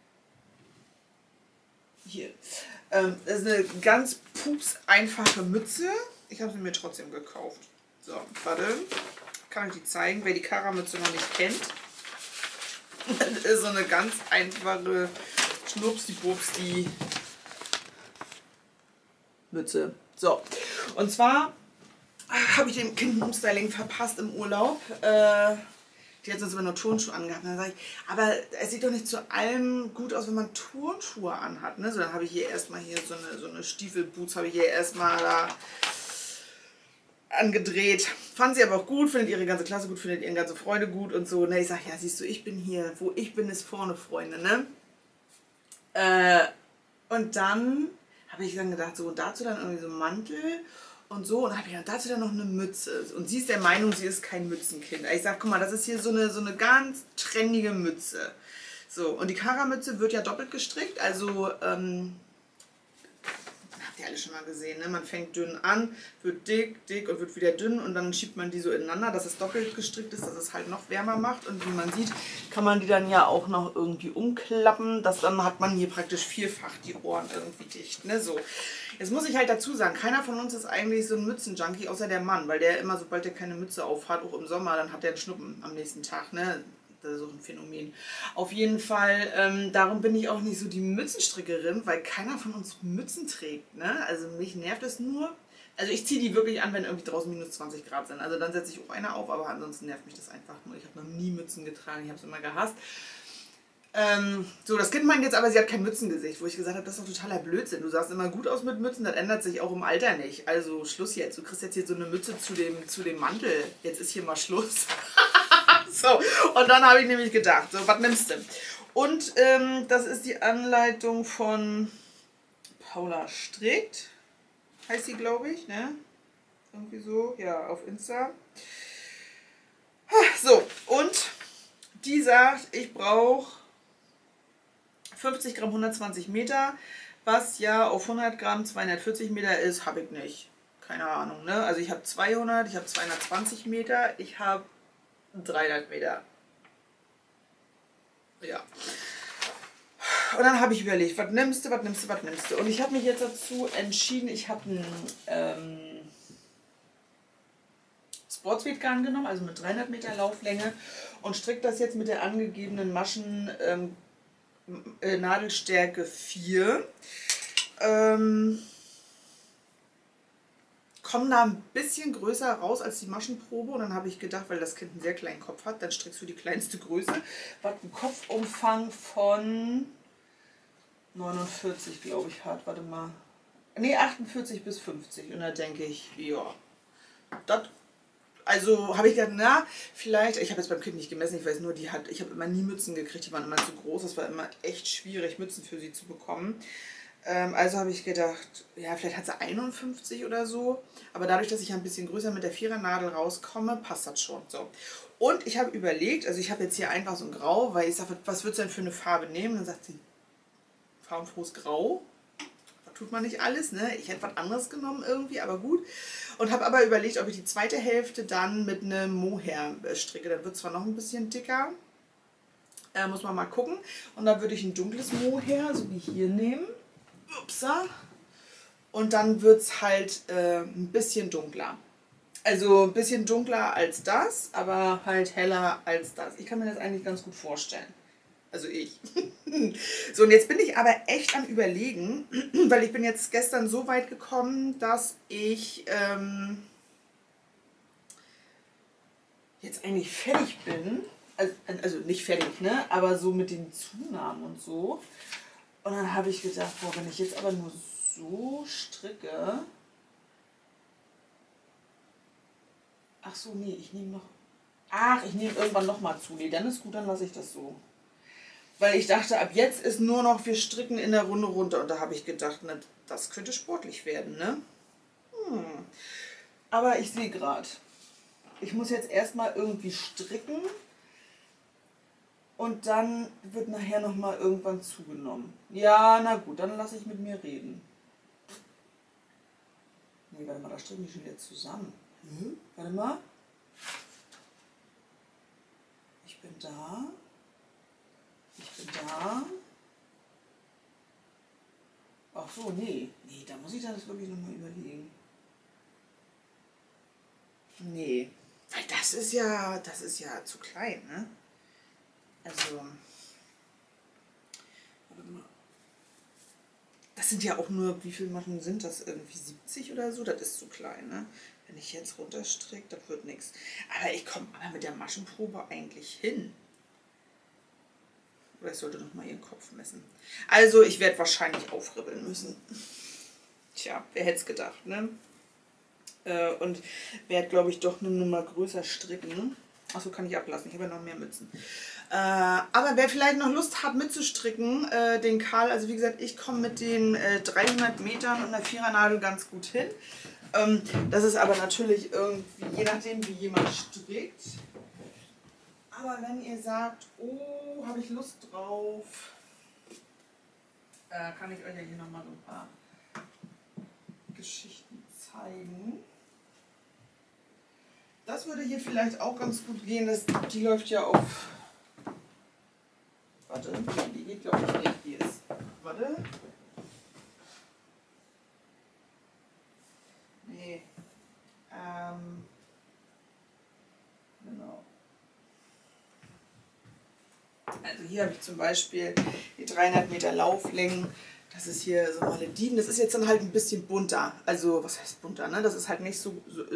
Hier. Das ist eine ganz pups einfache Mütze. Ich habe sie mir trotzdem gekauft. So, warte. Kann ich die zeigen, wer die Kara-Mütze noch nicht kennt. Das ist so eine ganz einfache Schnupsi-Bupsi Mütze. So, und zwar habe ich dem Kind ein Umstyling verpasst im Urlaub. Die hat sonst immer nur Turnschuhe angehabt. Und dann sage ich, aber es sieht doch nicht zu allem gut aus, wenn man Turnschuhe anhat. Ne? So, dann habe ich hier erstmal hier so eine Stiefelboots, habe ich hier erstmal da angedreht. Fand sie aber auch gut, findet ihre ganze Klasse gut, findet ihre ganze Freude gut und so. Ne, ich sage, ja, siehst du, ich bin hier, wo ich bin, ist vorne, Freunde. Ne? Und dann habe ich dann gedacht, so, dazu dann irgendwie so ein Mantel. Und so, und dann habe ich dazu dann noch eine Mütze. Und sie ist der Meinung, sie ist kein Mützenkind. Ich sage, guck mal, das ist hier so eine ganz trendige Mütze. So, und die Kara-Mütze wird ja doppelt gestrickt. Also, habt ihr alle schon mal gesehen, ne? Man fängt dünn an, wird dick, dick und wird wieder dünn. Und dann schiebt man die so ineinander, dass es doppelt gestrickt ist, dass es halt noch wärmer macht. Und wie man sieht, kann man die dann ja auch noch irgendwie umklappen. Dann hat man hier praktisch vierfach die Ohren irgendwie dicht, ne? So. Jetzt muss ich halt dazu sagen, keiner von uns ist eigentlich so ein Mützenjunkie, außer der Mann, weil der immer, sobald der keine Mütze aufhat, auch im Sommer, dann hat der einen Schnuppen am nächsten Tag, ne? Das ist so ein Phänomen. Auf jeden Fall, darum bin ich auch nicht so die Mützenstrickerin, weil keiner von uns Mützen trägt, ne? Also mich nervt es nur. Also ich ziehe die wirklich an, wenn irgendwie draußen minus 20 Grad sind. Also dann setze ich auch eine auf, aber ansonsten nervt mich das einfach nur. Ich habe noch nie Mützen getragen, ich habe es immer gehasst. So, das Kind meint jetzt aber, sie hat kein Mützengesicht, wo ich gesagt habe, das ist doch totaler Blödsinn. Du sahst immer gut aus mit Mützen, das ändert sich auch im Alter nicht. Also Schluss jetzt. Du kriegst jetzt hier so eine Mütze zu dem Mantel. Jetzt ist hier mal Schluss. So, und dann habe ich nämlich gedacht, so, was nimmst du? Und das ist die Anleitung von Paula Strickt, heißt sie, glaube ich, ne? Irgendwie so, ja, auf Insta. So, und die sagt, ich brauche 50 Gramm 120 Meter, was ja auf 100 Gramm 240 Meter ist, habe ich nicht. Keine Ahnung, ne? Also ich habe 200, ich habe 220 Meter, ich habe 300 Meter. Ja. Und dann habe ich überlegt, was nimmst du, was nimmst du, was nimmst du. Und ich habe mich jetzt dazu entschieden, ich habe einen Sportsweet-Garn genommen, also mit 300 Meter Lauflänge und stricke das jetzt mit der angegebenen Maschen Nadelstärke 4. Kommen da ein bisschen größer raus als die Maschenprobe und dann habe ich gedacht, weil das Kind einen sehr kleinen Kopf hat, dann strickst du die kleinste Größe. Was einen Kopfumfang von 49, glaube ich, hat. Warte mal. Ne, 48 bis 50. Und da denke ich, ja, das. Also habe ich gedacht, na, vielleicht, ich habe jetzt beim Kind nicht gemessen, ich weiß nur, ich habe immer nie Mützen gekriegt, die waren immer zu groß, es war immer echt schwierig, Mützen für sie zu bekommen. Also habe ich gedacht, ja, vielleicht hat sie 51 oder so, aber dadurch, dass ich ein bisschen größer mit der Vierernadel rauskomme, passt das schon so. Und ich habe überlegt, also ich habe jetzt hier einfach so ein Grau, weil ich sage, was würdest du denn für eine Farbe nehmen? Dann sagt sie, farbenfrohes Grau. Tut man nicht alles, ne? Ich hätte was anderes genommen irgendwie, aber gut. Und habe aber überlegt, ob ich die zweite Hälfte dann mit einem Mohair stricke. Dann wird es zwar noch ein bisschen dicker, muss man mal gucken. Und da würde ich ein dunkles Mohair, so wie hier, nehmen. Upsa. Und dann wird es halt ein bisschen dunkler. Also ein bisschen dunkler als das, aber halt heller als das. Ich kann mir das eigentlich ganz gut vorstellen. Also ich. So, und jetzt bin ich aber echt am Überlegen, weil ich bin jetzt gestern so weit gekommen, dass ich jetzt eigentlich fertig bin. Also nicht fertig, ne? Aber so mit den Zunahmen und so. Und dann habe ich gedacht, boah, wenn ich jetzt aber nur so stricke. Ach so, nee, ich nehme noch. Ach, ich nehme irgendwann nochmal zu. Nee, dann ist gut, dann lasse ich das so. Weil ich dachte, ab jetzt ist nur noch, wir stricken in der Runde runter. Und da habe ich gedacht, na, das könnte sportlich werden, ne? Aber ich sehe gerade, ich muss jetzt erstmal irgendwie stricken. Und dann wird nachher nochmal irgendwann zugenommen. Ja, na gut, dann lasse ich mit mir reden. Nee, warte mal, da stricken die schon wieder zusammen. Warte mal. Ich bin da. Ich bin da. Ach so, nee. Nee, da muss ich das wirklich nochmal überlegen. Nee. Weil das ist ja zu klein, ne? Also. Warte mal. Das sind ja auch nur, wie viele Maschen sind das? Irgendwie 70 oder so? Das ist zu klein, ne? Wenn ich jetzt runterstricke, das wird nichts. Aber ich komme aber mit der Maschenprobe eigentlich hin. Oder ich sollte noch mal ihren Kopf messen. Also ich werde wahrscheinlich aufribbeln müssen. Tja, wer hätte es gedacht, ne? Und werde, glaube ich, doch eine Nummer größer stricken. Achso, kann ich ablassen. Ich habe ja noch mehr Mützen. Aber wer vielleicht noch Lust hat mitzustricken, den Karl, also wie gesagt, ich komme mit den 300 Metern und der Vierernadel ganz gut hin. Das ist aber natürlich irgendwie, je nachdem wie jemand strickt. Aber wenn ihr sagt, oh, habe ich Lust drauf, kann ich euch ja hier nochmal so ein paar Geschichten zeigen. Das würde hier vielleicht auch ganz gut gehen. Die läuft ja auf. Warte, die geht glaube ich nicht. Die ist. Warte. Nee. Genau. Also hier habe ich zum Beispiel die 300 Meter Lauflängen. Das ist hier so Malediven. Das ist jetzt dann halt ein bisschen bunter. Also, was heißt bunter, ne? Das ist halt nicht so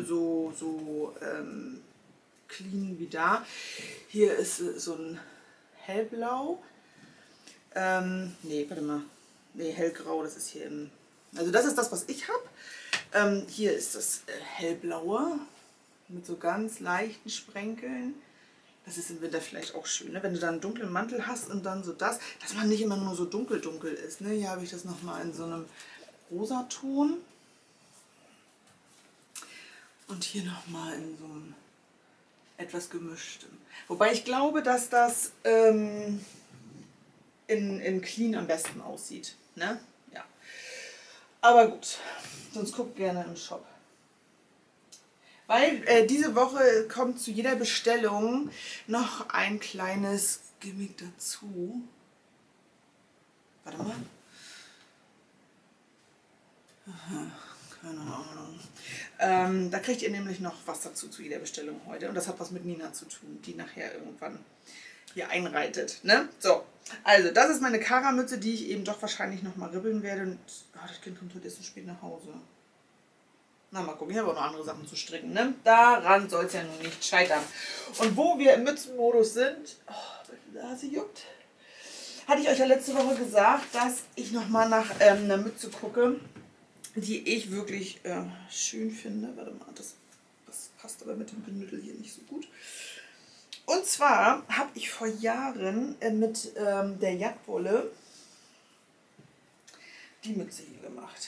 clean wie da. Hier ist so ein hellblau. Nee, warte mal. Nee, hellgrau, das ist hier im... Also das ist das, was ich habe. Hier ist das hellblaue mit so ganz leichten Sprenkeln. Das ist im Winter vielleicht auch schön, ne? Wenn du dann einen dunklen Mantel hast und dann so das, dass man nicht immer nur so dunkel ist. Ne? Hier habe ich das nochmal in so einem Rosaton. Und hier nochmal in so einem etwas gemischtem. Wobei ich glaube, dass das in Clean am besten aussieht. Ne? Ja. Aber gut, sonst guckt gerne im Shop. Weil diese Woche kommt zu jeder Bestellung noch ein kleines Gimmick dazu. Warte mal. Aha, keine Ahnung. Da kriegt ihr nämlich noch was dazu zu jeder Bestellung heute. Und das hat was mit Nina zu tun, die nachher irgendwann hier einreitet. Ne? So, also das ist meine Kara-Mütze, die ich eben doch wahrscheinlich nochmal ribbeln werde. Und das Kind kommt heute erst so spät nach Hause. Na, mal gucken, ich habe auch noch andere Sachen zu stricken. Ne? Daran soll es ja nun nicht scheitern. Und wo wir im Mützenmodus sind, die Nase juckt, hatte ich euch ja letzte Woche gesagt, dass ich nochmal nach einer Mütze gucke, die ich wirklich schön finde. Warte mal, das passt aber mit dem Bündel hier nicht so gut. Und zwar habe ich vor Jahren mit der Jagdwolle die Mütze hier gemacht.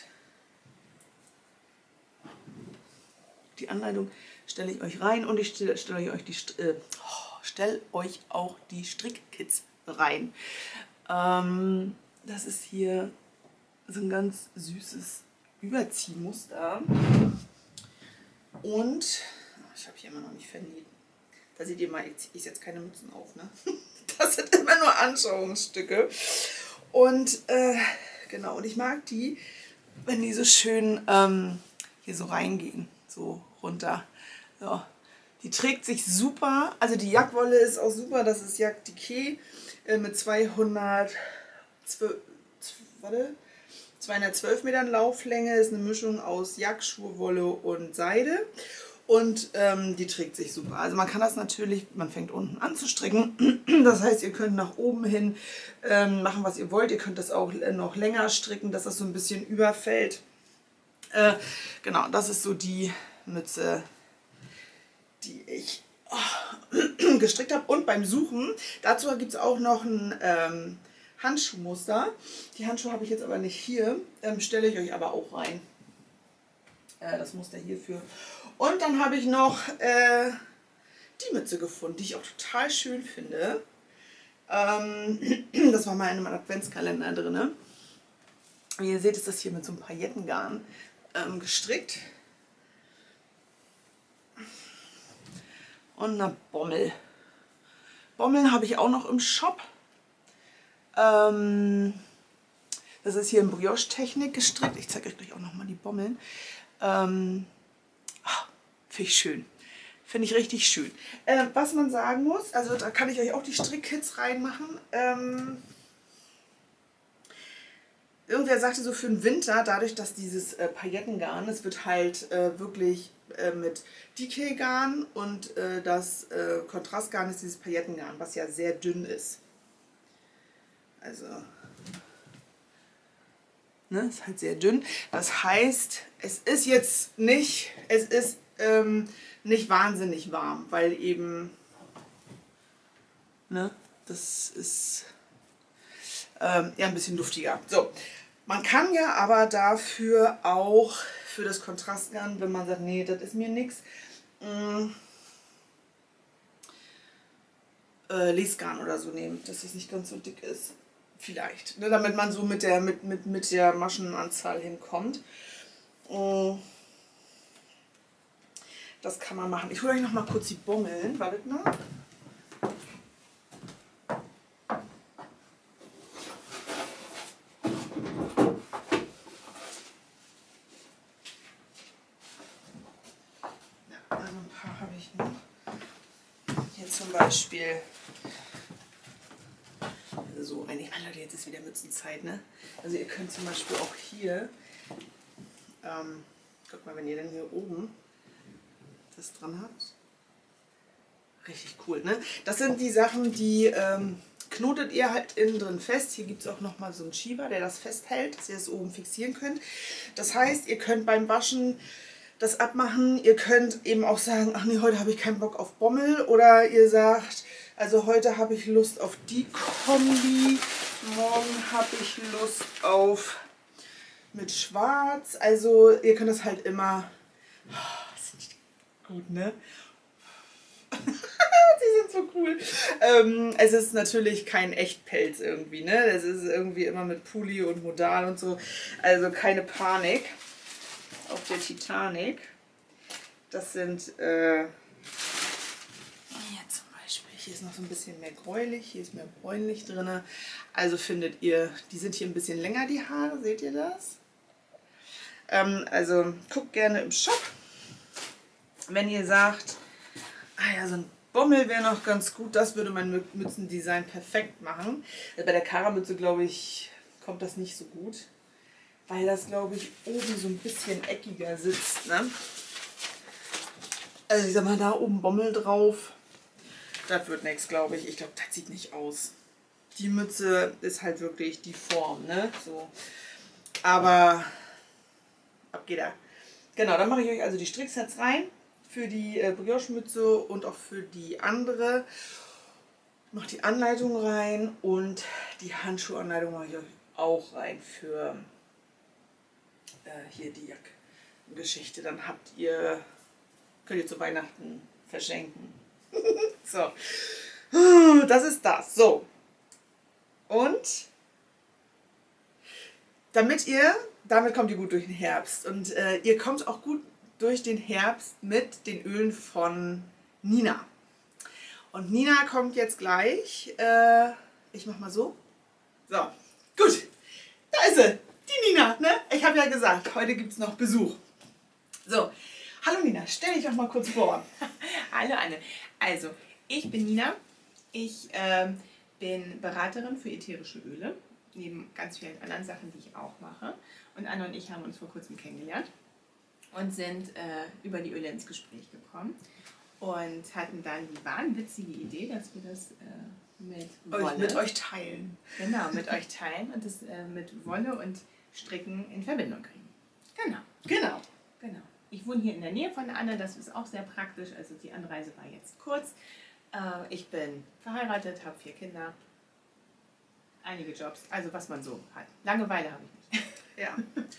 Die Anleitung stelle ich euch rein und ich stelle euch auch die Strickkits rein. Das ist hier so ein ganz süßes Überziehmuster. Und ich habe hier immer noch nicht vernäht. Da seht ihr mal, ich setze keine Mützen auf. Ne? Das sind immer nur Anschauungsstücke. Und genau, und ich mag die, wenn die so schön hier so reingehen. So runter. Ja. Die trägt sich super. Also die Jagdwolle ist auch super. Das ist Jagd Decay mit 212 Metern Lauflänge. Ist eine Mischung aus Jagdschurwolle und Seide. Und die trägt sich super. Also man kann das natürlich, man fängt unten an zu stricken. Das heißt, ihr könnt nach oben hin machen, was ihr wollt. Ihr könnt das auch noch länger stricken, dass das so ein bisschen überfällt. Genau, das ist so die Mütze, die ich gestrickt habe. Und beim Suchen, dazu gibt es auch noch ein Handschuhmuster. Die Handschuhe habe ich jetzt aber nicht hier, stelle ich euch aber auch rein. Das Muster hierfür. Und dann habe ich noch die Mütze gefunden, die ich auch total schön finde. Das war mal in einem Adventskalender drin. Wie ihr seht, ist das hier mit so einem Paillettengarn gestrickt. Und eine Bommel. Bommeln habe ich auch noch im Shop. Das ist hier in Brioche-Technik gestrickt. Ich zeige euch gleich auch nochmal die Bommeln. Finde ich schön. Finde ich richtig schön. Was man sagen muss, also da kann ich euch auch die Strickkits reinmachen. Irgendwer sagte so für den Winter, dadurch, dass dieses Paillettengarn, es wird halt wirklich mit Decay-Garn und das Kontrastgarn ist dieses Paillettengarn, was ja sehr dünn ist. Also, ne, ist halt sehr dünn. Das heißt, es ist jetzt nicht, nicht wahnsinnig warm, weil eben, ne, das ist ja ein bisschen luftiger. So, man kann ja aber dafür auch für das Kontrastgarn, wenn man sagt, nee, das ist mir nichts, Lesgarn oder so nehmen, dass es nicht ganz so dick ist. Vielleicht, ne, damit man so mit der Maschenanzahl hinkommt. Das kann man machen. Ich hole euch noch mal kurz die Bommeln. Wartet mal. Also ein paar habe ich noch. Hier zum Beispiel. So, ich meine, Leute, jetzt ist wieder Mützenzeit, ne? Also ihr könnt zum Beispiel auch hier, guck mal, wenn ihr dann hier oben das dran habt. Richtig cool, ne? Das sind die Sachen, die knotet ihr halt innen drin fest. Hier gibt es auch nochmal so einen Schieber, der das festhält, dass ihr es oben fixieren könnt. Das heißt, ihr könnt beim Waschen das abmachen. Ihr könnt eben auch sagen, ach nee, heute habe ich keinen Bock auf Bommel. Oder ihr sagt, also heute habe ich Lust auf die Kombi, morgen habe ich Lust auf mit Schwarz. Also ihr könnt das halt immer, das ist gut, ne? Die sind so cool. Es ist natürlich kein Echtpelz irgendwie, ne? Es ist irgendwie immer mit Pulli und Modal und so. Also keine Panik auf der Titanic. Das sind hier zum Beispiel Hier ist noch so ein bisschen mehr gräulich, hier ist mehr bräunlich drin. Also findet ihr, die sind hier ein bisschen länger, die Haare, seht ihr das? Also guckt gerne im Shop. Wenn ihr sagt, ah ja, so ein Bommel wäre noch ganz gut, das würde mein Mützendesign perfekt machen. Bei der Kara-Mütze, glaube ich, kommt das nicht so gut, weil das, glaube ich, oben so ein bisschen eckiger sitzt. Ne? Also ich sag mal, da oben Bommel drauf, das wird nichts, glaube ich. Ich glaube, das sieht nicht aus. Die Mütze ist halt wirklich die Form, ne? So. Aber ab geht er. Genau, dann mache ich euch also die Stricksets rein für die Brioche-Mütze und auch für die andere. Mache die Anleitung rein und die Handschuhanleitung mache ich euch auch rein für hier die Jackgeschichte. Dann könnt ihr zu Weihnachten verschenken. So, das ist das. So, und damit kommt ihr gut durch den Herbst. Und ihr kommt auch gut durch den Herbst mit den Ölen von Nina. Und Nina kommt jetzt gleich. Ich mach mal so. So, gut. Da ist sie. Die Nina, ne? Ich habe ja gesagt, heute gibt es noch Besuch. So, hallo Nina, stell dich doch mal kurz vor. Hallo Anne. Also, ich bin Nina. Ich bin Beraterin für ätherische Öle, neben ganz vielen anderen Sachen, die ich auch mache. Und Anne und ich haben uns vor kurzem kennengelernt und sind über die Öle ins Gespräch gekommen und hatten dann die wahnwitzige Idee, dass wir das mit euch teilen. Genau, mit euch teilen und das mit Wolle und Stricken in Verbindung kriegen. Genau. Ich wohne hier in der Nähe von Anne, das ist auch sehr praktisch, also die Anreise war jetzt kurz. Ich bin verheiratet, habe 4 Kinder, einige Jobs, also was man so hat. Langeweile habe ich nicht. Ja.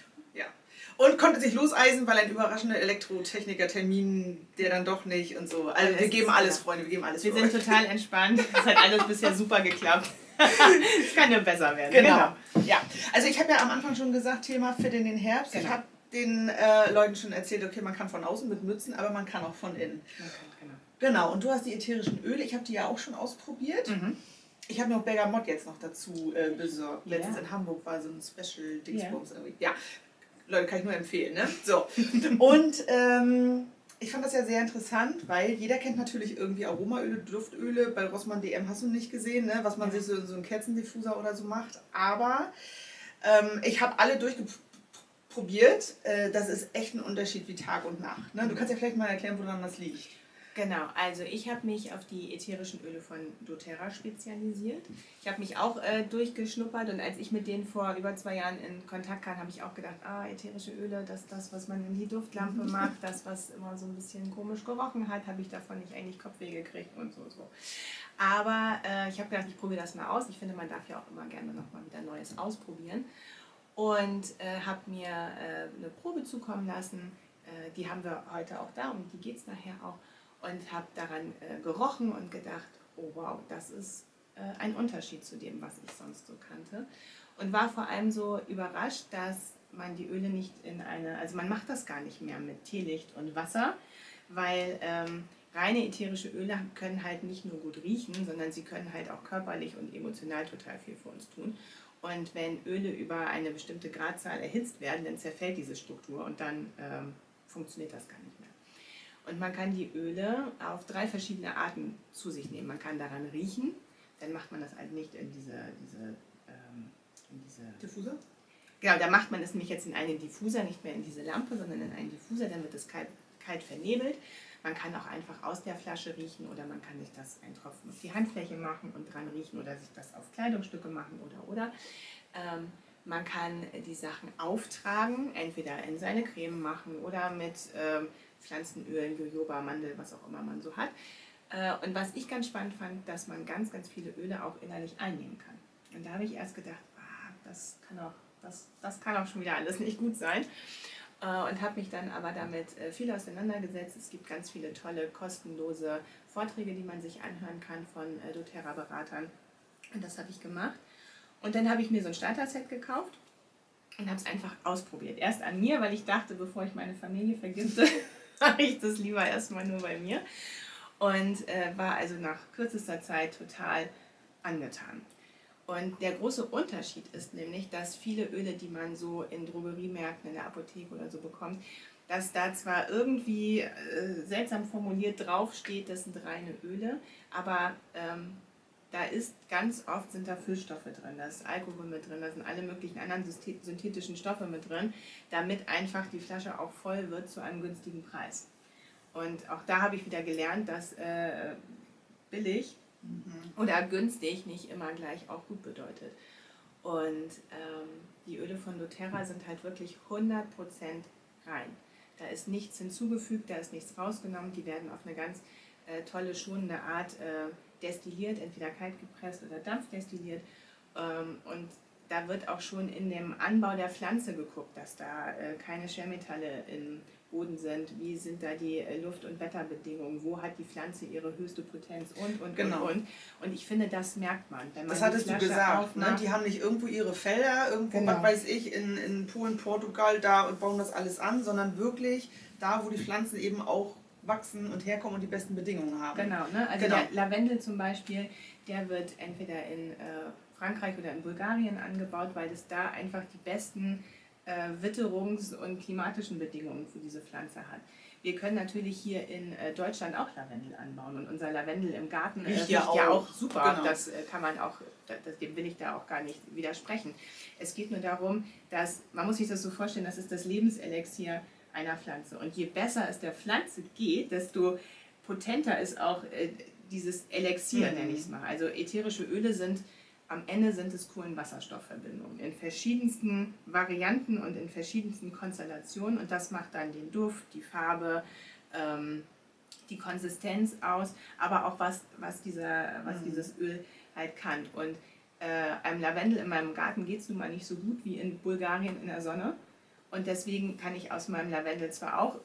Und konnte sich loseisen, weil ein überraschender Elektrotechniker-Termin, der dann doch nicht und so. Also wir geben alles, Freunde, wir geben alles. Wir sind total entspannt, es hat alles bisher super geklappt. Es kann nur besser werden. Genau. Ja. Also ich habe ja am Anfang schon gesagt, Thema Fit in den Herbst. Genau. Ich habe den Leuten schon erzählt, okay, man kann von außen mit Mützen, aber man kann auch von innen. Okay, genau, und du hast die ätherischen Öle, ich habe die ja auch schon ausprobiert. Mhm. Ich habe noch Bergamot jetzt noch dazu besorgt. Letztens in Hamburg war so ein Special-Dingsbums irgendwie. Ja, Leute, kann ich nur empfehlen, ne? So. Und ich fand das ja sehr interessant, weil jeder kennt natürlich irgendwie Aromaöle, Duftöle. Bei Rossmann DM hast du nicht gesehen, ne? Was man sich so in so einen Kerzendiffuser oder so macht. Aber ich habe alle durchprobiert. Das ist echt ein Unterschied wie Tag und Nacht. Ne? Du kannst ja vielleicht mal erklären, woran das liegt. Genau, also ich habe mich auf die ätherischen Öle von doTERRA spezialisiert. Ich habe mich auch durchgeschnuppert und als ich mit denen vor über 2 Jahren in Kontakt kam, habe ich auch gedacht, ätherische Öle, das was man in die Duftlampe macht, das, was immer so ein bisschen komisch gerochen hat, habe ich davon nicht eigentlich Kopfweh gekriegt und so. Aber ich habe gedacht, ich probiere das mal aus. Ich finde, man darf ja auch immer gerne nochmal wieder Neues ausprobieren. Und habe mir eine Probe zukommen lassen, die haben wir heute auch da, um die geht es nachher auch. Und habe daran gerochen und gedacht, oh wow, das ist ein Unterschied zu dem, was ich sonst so kannte. Und war vor allem so überrascht, dass man die Öle nicht also man macht das gar nicht mehr mit Teelicht und Wasser, weil reine ätherische Öle können halt nicht nur gut riechen, sondern sie können halt auch körperlich und emotional total viel für uns tun. Und wenn Öle über eine bestimmte Gradzahl erhitzt werden, dann zerfällt diese Struktur und dann funktioniert das gar nicht mehr. Und man kann die Öle auf 3 verschiedene Arten zu sich nehmen. Man kann daran riechen, dann macht man das halt nicht in diese Diffuser? Genau, da macht man es nämlich jetzt in einen Diffuser, nicht mehr in diese Lampe, sondern in einen Diffuser, dann wird es kalt vernebelt. Man kann auch einfach aus der Flasche riechen oder man kann sich das einen Tropfen auf die Handfläche machen und dran riechen oder sich das auf Kleidungsstücke machen oder. Man kann die Sachen auftragen, entweder in seine Creme machen oder mit Pflanzenölen, Jojoba, Mandel, was auch immer man so hat. Und was ich ganz spannend fand, dass man ganz, ganz viele Öle auch innerlich einnehmen kann. Und da habe ich erst gedacht, das kann auch schon wieder alles nicht gut sein. Und habe mich dann aber damit viel auseinandergesetzt. Es gibt ganz viele tolle, kostenlose Vorträge, die man sich anhören kann von doTERRA-Beratern. Und das habe ich gemacht. Und dann habe ich mir so ein Starter-Set gekauft und habe es einfach ausprobiert. Erst an mir, weil ich dachte, bevor ich meine Familie vergifte, mache ich das lieber erstmal nur bei mir. und war also nach kürzester Zeit total angetan. Und der große Unterschied ist nämlich, dass viele Öle, die man so in Drogeriemärkten, in der Apotheke oder so bekommt, dass da zwar irgendwie seltsam formuliert draufsteht, das sind reine Öle, aber da ist ganz oft sind da Füllstoffe drin, da ist Alkohol mit drin, da sind alle möglichen anderen synthetischen Stoffe mit drin, damit einfach die Flasche auch voll wird zu einem günstigen Preis. Und auch da habe ich wieder gelernt, dass billig oder günstig nicht immer gleich auch gut bedeutet. Und die Öle von doTERRA sind halt wirklich 100% rein. Da ist nichts hinzugefügt, da ist nichts rausgenommen, die werden auf eine ganz tolle, schonende Art destilliert, entweder kalt gepresst oder dampfdestilliert. Und da wird auch schon in dem Anbau der Pflanze geguckt, dass da keine Schwermetalle im Boden sind, wie sind da die Luft- und Wetterbedingungen, wo hat die Pflanze ihre höchste Potenz und. Und ich finde, das merkt man. Wenn man das hattest du gesagt, aufmacht, ne? Die haben nicht irgendwo ihre Felder, irgendwo, was weiß ich, in Polen, Portugal, da und bauen das alles an, sondern wirklich da, wo die Pflanzen eben auch wachsen und herkommen und die besten Bedingungen haben. Genau, ne? Also der Lavendel zum Beispiel, der wird entweder in Frankreich oder in Bulgarien angebaut, weil es da einfach die besten Witterungs- und klimatischen Bedingungen für diese Pflanze hat. Wir können natürlich hier in Deutschland auch Lavendel anbauen und unser Lavendel im Garten riecht ja auch super. Genau. Das kann man auch, dem will ich da auch gar nicht widersprechen. Es geht nur darum, dass, man muss sich das so vorstellen, das ist das Lebenselixier einer Pflanze. Und je besser es der Pflanze geht, desto potenter ist auch dieses Elixier, nenne ich es mal. Also ätherische Öle sind, am Ende sind es Kohlenwasserstoffverbindungen in verschiedensten Varianten und in verschiedensten Konstellationen. Und das macht dann den Duft, die Farbe, die Konsistenz aus, aber auch was dieses Öl halt kann. Und einem Lavendel in meinem Garten geht es nun mal nicht so gut wie in Bulgarien in der Sonne. Und deswegen kann ich aus meinem Lavendel zwar auch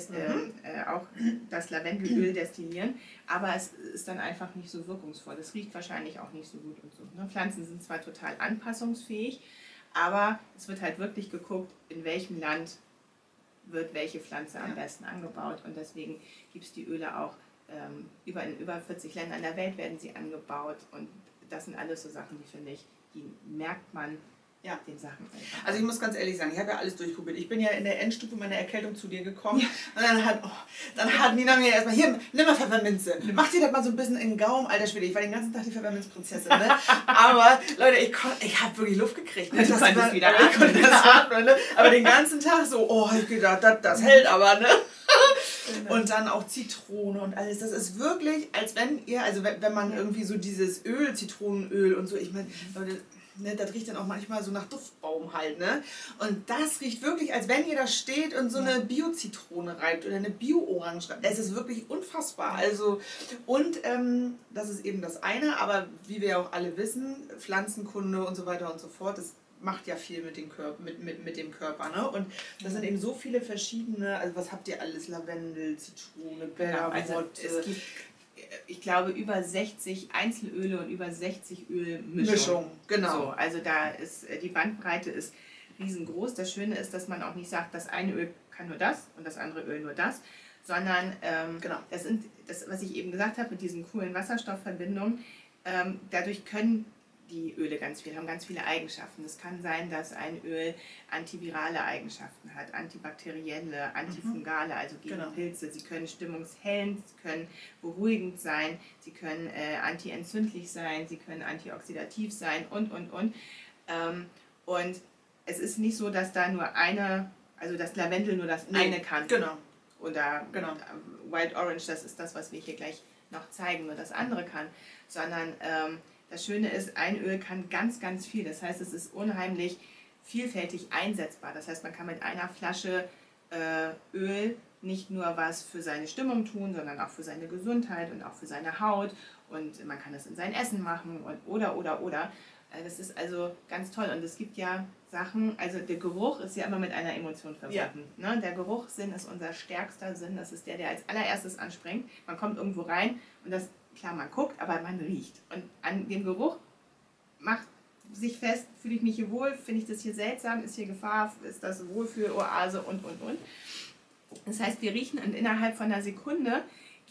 das Lavendelöl destillieren, aber es ist dann einfach nicht so wirkungsvoll. Es riecht wahrscheinlich auch nicht so gut und so. Ne? Pflanzen sind zwar total anpassungsfähig, aber es wird halt wirklich geguckt, in welchem Land wird welche Pflanze am besten angebaut. Und deswegen gibt es die Öle auch in über 40 Ländern der Welt werden sie angebaut. Und das sind alles so Sachen, die finde ich, die merkt man den Sachen. Also ich muss ganz ehrlich sagen, ich habe ja alles durchprobiert. Ich bin ja in der Endstufe meiner Erkältung zu dir gekommen und dann hat Nina mir erstmal, hier, nimm mal Pfefferminze. Mach dir das mal so ein bisschen in den Gaumen. Alter Schwede, ich war den ganzen Tag die Pfefferminzprinzessin. Ne? Aber Leute, ich habe wirklich Luft gekriegt. Ne? Ich konnte das atmen. Ne? Aber den ganzen Tag so, oh, ich gedacht, das hält aber, ne? Und dann auch Zitrone und alles. Das ist wirklich, als wenn ihr, also wenn man irgendwie so dieses Öl, Zitronenöl und so, ich meine, Leute, ne, das riecht dann auch manchmal so nach Duftbaum halt, ne? Und das riecht wirklich, als wenn ihr da steht und so eine Bio-Zitrone reibt oder eine Bio-Orange reibt. Es ist wirklich unfassbar. Also, und das ist eben das eine, aber wie wir ja auch alle wissen, Pflanzenkunde und so weiter und so fort, das macht ja viel mit dem Körper, mit dem Körper, ne? Und das sind eben so viele verschiedene, also was habt ihr alles? Lavendel, Zitrone, Bergamott, es gibt, ich glaube, über 60 Einzelöle und über 60 Ölmischungen. Genau. So, also da ist die Bandbreite ist riesengroß. Das Schöne ist, dass man auch nicht sagt, das eine Öl kann nur das und das andere Öl nur das, sondern das sind das, was ich eben gesagt habe mit diesen coolen Wasserstoffverbindungen. Dadurch können die Öle haben ganz viele Eigenschaften. Es kann sein, dass ein Öl antivirale Eigenschaften hat, antibakterielle, antifungale, also gegen Pilze. Sie können stimmungshellend, sie können beruhigend sein, sie können antientzündlich sein, sie können antioxidativ sein und. Und es ist nicht so, dass da nur das Lavendel nur das eine kann. Genau. Oder Wild Orange, das ist das, was wir hier gleich noch zeigen, nur das andere kann. Sondern das Schöne ist, ein Öl kann ganz, ganz viel. Das heißt, es ist unheimlich vielfältig einsetzbar. Das heißt, man kann mit einer Flasche Öl nicht nur was für seine Stimmung tun, sondern auch für seine Gesundheit und auch für seine Haut. Und man kann das in sein Essen machen oder. Das ist also ganz toll. Und es gibt ja Sachen, also der Geruch ist ja immer mit einer Emotion verbunden. Ja. Ne? Der Geruchssinn ist unser stärkster Sinn. Das ist der als allererstes anspringt. Man kommt irgendwo rein und klar, man guckt, aber man riecht. Und an dem Geruch macht sich fest, fühle ich mich hier wohl, finde ich das hier seltsam, ist hier Gefahr, ist das Wohlfühl-Oase und. Das heißt, wir riechen und innerhalb von einer Sekunde geht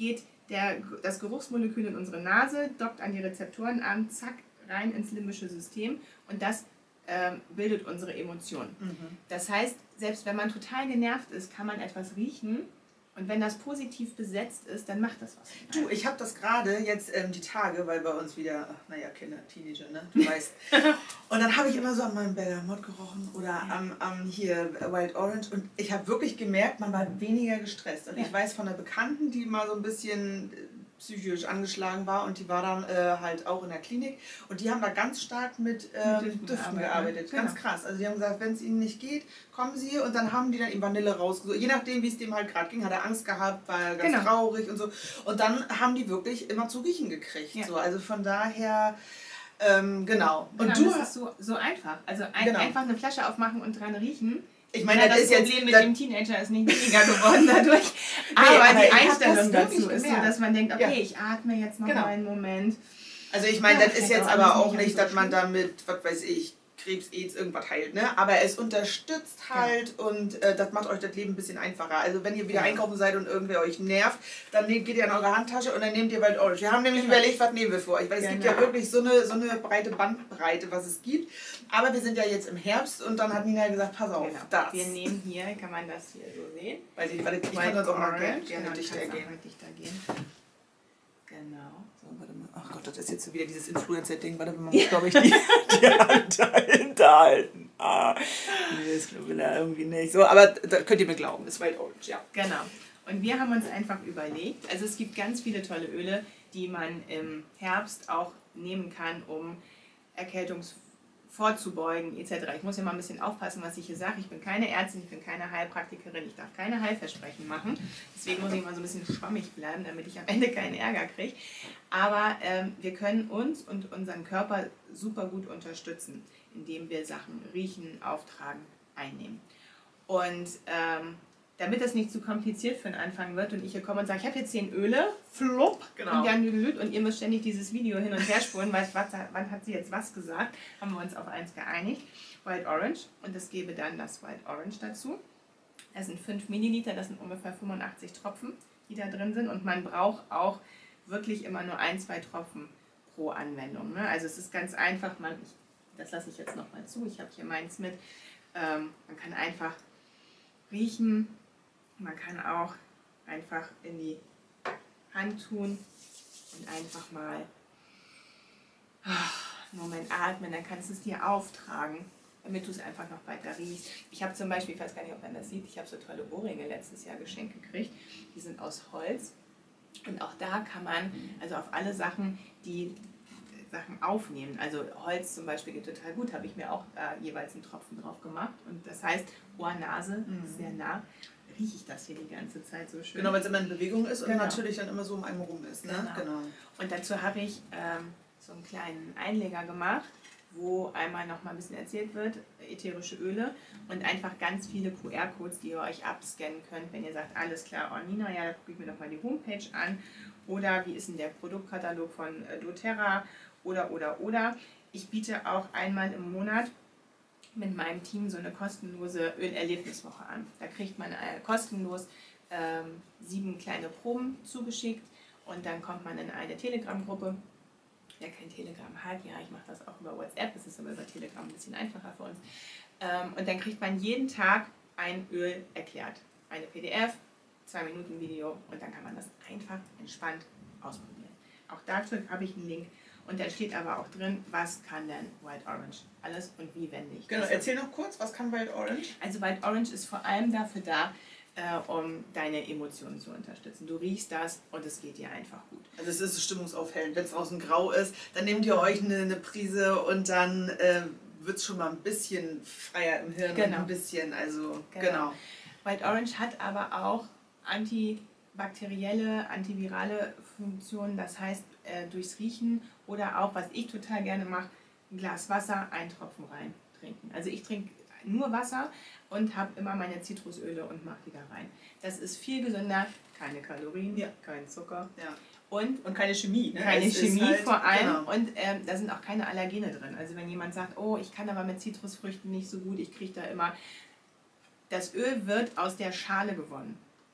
das Geruchsmolekül in unsere Nase, dockt an die Rezeptoren an, zack, rein ins limbische System und das bildet unsere Emotionen. Das heißt, selbst wenn man total genervt ist, kann man etwas riechen und wenn das positiv besetzt ist, dann macht das was. Du, ich habe das gerade jetzt die Tage, weil bei uns wieder, naja, Kinder, Teenager, ne, du weißt. Und dann habe ich immer so an meinem Bergamot gerochen oder am hier Wild Orange und ich habe wirklich gemerkt, man war weniger gestresst. Und ich weiß von einer Bekannten, die mal so ein bisschen psychisch angeschlagen war und die war dann halt auch in der Klinik und die haben da ganz stark mit Düften gearbeitet. Ganz krass. Also die haben gesagt, wenn es ihnen nicht geht, kommen sie und dann haben die dann eben Vanille rausgesucht. Je nachdem, wie es dem halt gerade ging, hat er Angst gehabt, war ganz traurig und so. Und dann haben die wirklich immer zu riechen gekriegt. Ja. So. Also von daher, genau. Und du das ist so einfach. Also einfach eine Flasche aufmachen und dran riechen. Ich meine, das Problem mit dem Teenager ist nicht weniger geworden dadurch. aber die Einstellung dazu ist so, dass man denkt, okay, ich atme jetzt noch mal einen Moment. Also ich meine, das ist jetzt aber auch nicht, dass man damit, was weiß ich, Krebs, AIDS, irgendwas heilt, ne? Aber es unterstützt halt und das macht euch das Leben ein bisschen einfacher. Also wenn ihr wieder einkaufen seid und irgendwer euch nervt, dann geht ihr in eure Handtasche und dann nehmt ihr Wild Orange. Wir haben nämlich überlegt, was nehmen wir für euch, weil es gibt ja wirklich so eine breite Bandbreite, was es gibt. Aber wir sind ja jetzt im Herbst und dann hat Nina gesagt, pass auf, das. Wir nehmen hier, kann man das hier so sehen? Weiß ich kann das auch mal gerne dichter gehen. Genau. So, warte mal. Ach Gott, das ist jetzt so wieder dieses Influencer-Ding. Warte, man muss, glaube ich, die Hand dahinter halten. Nee, das glaube ich irgendwie nicht. So, aber da könnt ihr mir glauben, das ist Wild Orange, ja. Genau. Und wir haben uns einfach überlegt, also es gibt ganz viele tolle Öle, die man im Herbst auch nehmen kann, um vorzubeugen etc. Ich muss ja mal ein bisschen aufpassen, was ich hier sage. Ich bin keine Ärztin, ich bin keine Heilpraktikerin, ich darf keine Heilversprechen machen. Deswegen muss ich mal so ein bisschen schwammig bleiben, damit ich am Ende keinen Ärger kriege. Aber wir können uns und unseren Körper super gut unterstützen, indem wir Sachen riechen, auftragen, einnehmen. Und damit das nicht zu kompliziert für den Anfang wird und ich hier komme und sage, ich habe jetzt 10 Öle, flupp, und ihr müsst ständig dieses Video hin und her spulen, weil wann hat sie jetzt was gesagt, haben wir uns auf eins geeinigt, Wild Orange, und es gebe dann das Wild Orange dazu. Das sind 5 Milliliter, das sind ungefähr 85 Tropfen, die da drin sind und man braucht auch wirklich immer nur 1-2 Tropfen pro Anwendung. Ne? Also es ist ganz einfach, das lasse ich jetzt nochmal zu, ich habe hier meins mit, man kann einfach riechen. Man kann auch einfach in die Hand tun und einfach mal einen Moment atmen, dann kannst du es dir auftragen, damit du es einfach noch weiter riechst. Ich habe zum Beispiel, ich weiß gar nicht, ob man das sieht, ich habe so tolle Ohrringe letztes Jahr geschenkt gekriegt, die sind aus Holz und auch da kann man, also auf alle Sachen, die Sachen aufnehmen. Also Holz zum Beispiel geht total gut, habe ich mir auch jeweils einen Tropfen drauf gemacht und das heißt, Ohr, Nase ist sehr nah. Rieche ich das hier die ganze Zeit so schön. Genau, weil es immer in Bewegung ist und natürlich dann immer so um einen rum ist. Ne? Genau. Und dazu habe ich so einen kleinen Einleger gemacht, wo einmal noch mal ein bisschen erzählt wird, ätherische Öle und einfach ganz viele QR-Codes, die ihr euch abscannen könnt, wenn ihr sagt, alles klar, oh Nina, ja, da gucke ich mir doch mal die Homepage an oder wie ist denn der Produktkatalog von doTERRA oder. Ich biete auch einmal im Monat mit meinem Team so eine kostenlose Ölerlebniswoche an. Da kriegt man kostenlos 7 kleine Proben zugeschickt und dann kommt man in eine Telegram-Gruppe. Wer kein Telegram hat, ja, ich mache das auch über WhatsApp, das ist aber über Telegram ein bisschen einfacher für uns. Und dann kriegt man jeden Tag ein Öl erklärt. Eine PDF, 2-Minuten-Video und dann kann man das einfach entspannt ausprobieren. Auch dazu habe ich einen Link. Und da steht aber auch drin, was kann denn Wild Orange? Alles und wie wende ich das? Genau, erzähl noch kurz, was kann Wild Orange? Also Wild Orange ist vor allem dafür da, um deine Emotionen zu unterstützen. Du riechst das und es geht dir einfach gut. Also es ist stimmungsaufhellend. Wenn es draußen grau ist, dann nehmt ihr euch eine Prise und dann wird es schon mal ein bisschen freier im Hirn. Genau. Ein bisschen, also genau. Wild Orange hat aber auch antibakterielle, antivirale Funktionen, das heißt durchs Riechen oder auch, was ich total gerne mache, ein Glas Wasser, 1 Tropfen rein trinken. Also ich trinke nur Wasser und habe immer meine Zitrusöle und mache die da rein. Das ist viel gesünder, keine Kalorien, kein Zucker und keine Chemie. Ne? Keine Chemie halt, vor allem und da sind auch keine Allergene drin. Also wenn jemand sagt, oh, ich kann aber mit Zitrusfrüchten nicht so gut, ich kriege da immer... Das Öl wird aus der Schale gewonnen.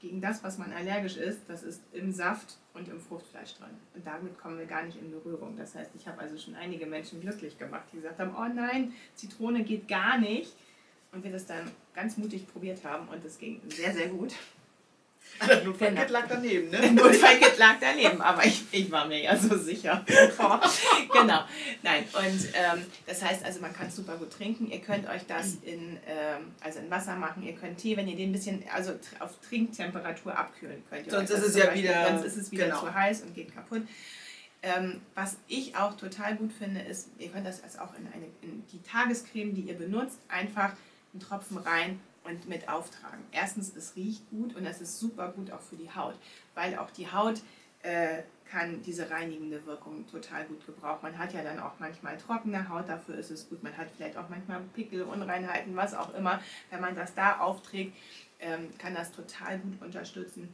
gegen das, was man allergisch ist, das ist im Saft und im Fruchtfleisch drin. Und damit kommen wir gar nicht in Berührung. Das heißt, ich habe also schon einige Menschen glücklich gemacht, die gesagt haben, oh nein, Zitrone geht gar nicht. Und wir das dann ganz mutig probiert haben und es ging sehr, sehr gut. Das Notfallkit lag daneben, ne? Notfallkit lag daneben, aber ich war mir ja so sicher. Genau. Nein, und das heißt also, man kann es super gut trinken. Ihr könnt euch das in Wasser machen. Ihr könnt Tee, wenn ihr den ein bisschen auf Trinktemperatur abkühlen könnt. Sonst ist es ja wieder, sonst ist es wieder zu heiß und geht kaputt. Was ich auch total gut finde, ist, ihr könnt das also auch in die Tagescreme, die ihr benutzt, einfach einen Tropfen rein und mit auftragen. Erstens, es riecht gut und es ist super gut auch für die Haut, weil auch die Haut kann diese reinigende Wirkung total gut gebrauchen. Man hat ja dann auch manchmal trockene Haut, dafür ist es gut. Man hat vielleicht auch manchmal Pickel, Unreinheiten, was auch immer. Wenn man das da aufträgt, kann das total gut unterstützen.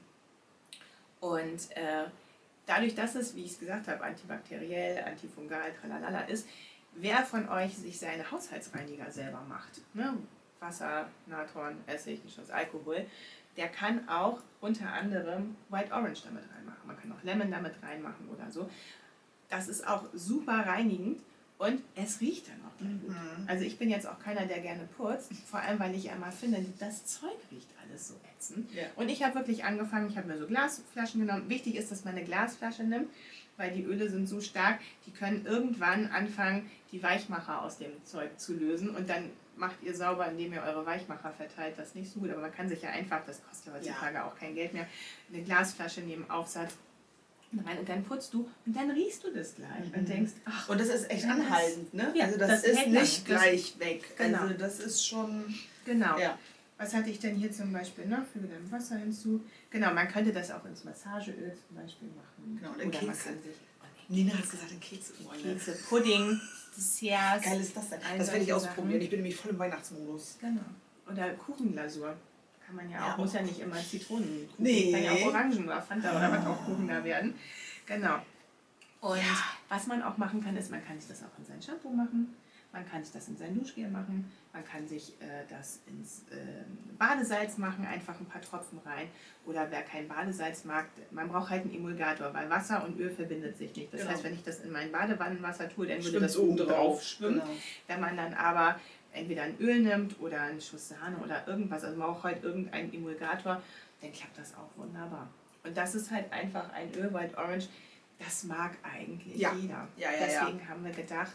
Und dadurch, dass es, wie ich es gesagt habe, antibakteriell, antifungal, tralalala ist, wer von euch sich seine Haushaltsreiniger selber macht, ne? Wasser, Natron, Essig, ein Schuss Alkohol, der kann auch unter anderem White Orange damit reinmachen. Man kann auch Lemon damit reinmachen oder so. Das ist auch super reinigend und es riecht dann auch gut. Also ich bin jetzt auch keiner, der gerne putzt, vor allem, weil ich einmal finde, das Zeug riecht alles so ätzend. Ja. Und ich habe wirklich angefangen, ich habe mir so Glasflaschen genommen. Wichtig ist, dass man eine Glasflasche nimmt, weil die Öle sind so stark, die können irgendwann anfangen, die Weichmacher aus dem Zeug zu lösen und dann macht ihr sauber, indem ihr eure Weichmacher verteilt. Das ist nicht so gut, aber man kann sich ja einfach, das kostet ja heutzutage auch kein Geld mehr, eine Glasflasche neben Aufsatz rein und dann putzt du und dann riechst du das gleich und denkst, ach. Und das ist echt anhaltend, ne? Ja, also das ist nicht gleich weg. Genau. Also das ist schon... Genau. Ja. Was hatte ich denn hier zum Beispiel noch? Füge dann Wasser hinzu. Genau, man könnte das auch ins Massageöl zum Beispiel machen. Genau, und in Kekse. Nina hat gesagt, in Kekse. Kekse, Pudding, Desserts. Geil ist das denn? Das werde ich ausprobieren. Ich bin nämlich voll im Weihnachtsmodus. Genau. Oder Kuchenglasur. Kann man ja auch. Muss ja nicht immer Zitronenkuchen. Nee. Kann ja auch Orangen oder Fanta oder was auch Kuchen da werden. Genau. Und was man auch machen kann, ist, man kann sich das auch in sein Shampoo machen. Man kann sich das in sein Duschgel machen, man kann sich das ins Badesalz machen, einfach ein paar Tropfen rein. Oder wer kein Badesalz mag, man braucht halt einen Emulgator, weil Wasser und Öl verbindet sich nicht. Das heißt, wenn ich das in mein Badewannenwasser tue, dann würde das oben drauf schwimmen. Genau. Wenn man dann aber entweder ein Öl nimmt oder einen Schuss Sahne oder irgendwas, also man braucht halt irgendeinen Emulgator, dann klappt das auch wunderbar. Und das ist halt einfach ein Öl, White Orange, das mag eigentlich jeder. Deswegen haben wir gedacht,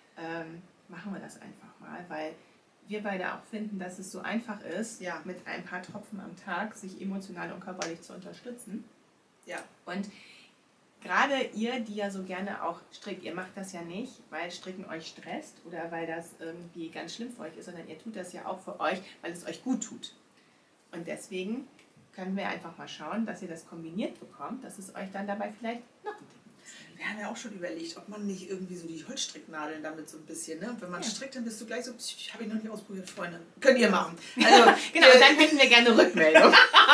machen wir das einfach mal, weil wir beide auch finden, dass es so einfach ist, mit ein paar Tropfen am Tag sich emotional und körperlich zu unterstützen. Ja. Und gerade ihr, die ja so gerne auch strickt, ihr macht das ja nicht, weil Stricken euch stresst oder weil das irgendwie ganz schlimm für euch ist, sondern ihr tut das ja auch für euch, weil es euch gut tut. Und deswegen können wir einfach mal schauen, dass ihr das kombiniert bekommt, dass es euch dann dabei vielleicht noch ein Ticken. Wir haben ja auch schon überlegt, ob man nicht irgendwie so die Holzstricknadeln damit so ein bisschen, ne? Und wenn man strickt, dann bist du gleich so, habe ich noch nicht ausprobiert, Freunde. Könnt ihr machen. Also, genau, und dann hätten wir gerne Rückmeldung.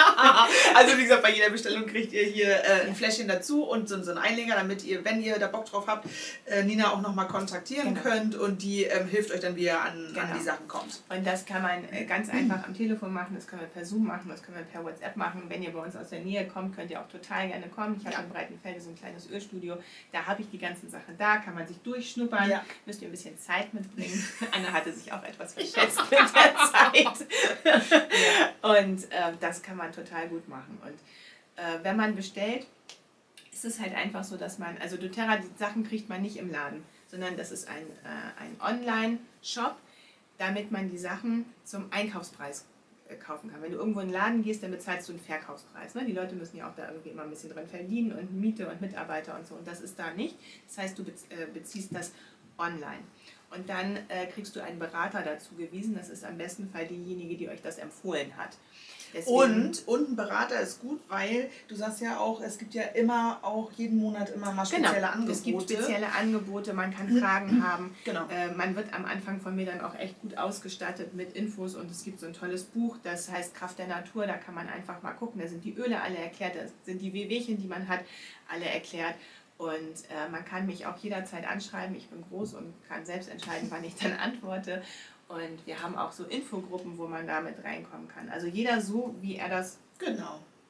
Also wie gesagt, bei jeder Bestellung kriegt ihr hier ein Fläschchen dazu und so einen Einleger, damit ihr, wenn ihr da Bock drauf habt, Nina auch nochmal kontaktieren könnt und die hilft euch dann, wie ihr an die Sachen kommt. Und das kann man ganz einfach am Telefon machen, das können wir per Zoom machen, das können wir per WhatsApp machen. Wenn ihr bei uns aus der Nähe kommt, könnt ihr auch total gerne kommen. Ich habe in Breitenfelde so ein kleines Ölstudio. Da habe ich die ganzen Sachen da, kann man sich durchschnuppern, müsst ihr ein bisschen Zeit mitbringen. Anna hatte sich auch etwas verschätzt mit der Zeit. Und das kann man total gut machen. Und wenn man bestellt, ist es halt einfach so, dass man, also doTERRA, die Sachen kriegt man nicht im Laden, sondern das ist ein Online-Shop, damit man die Sachen zum Einkaufspreis kaufen kann. Wenn du irgendwo in den Laden gehst, dann bezahlst du einen Verkaufspreis. Ne? Die Leute müssen ja auch da irgendwie immer ein bisschen dran verdienen und Miete und Mitarbeiter und so. Und das ist da nicht. Das heißt, du beziehst das online. Und dann kriegst du einen Berater dazu gewiesen. Das ist am besten Fall diejenige, die euch das empfohlen hat. Deswegen. Und ein Berater ist gut, weil du sagst ja auch, es gibt ja immer auch jeden Monat immer mal spezielle Angebote. Es gibt spezielle Angebote, man kann Fragen haben. Genau. Man wird am Anfang von mir dann auch echt gut ausgestattet mit Infos und es gibt so ein tolles Buch, das heißt Kraft der Natur, da kann man einfach mal gucken, da sind die Öle alle erklärt, da sind die Wehwehchen, die man hat, alle erklärt. Und man kann mich auch jederzeit anschreiben, ich bin groß und kann selbst entscheiden, wann ich dann antworte. Und wir haben auch so Infogruppen, wo man damit reinkommen kann. Also jeder so, wie er das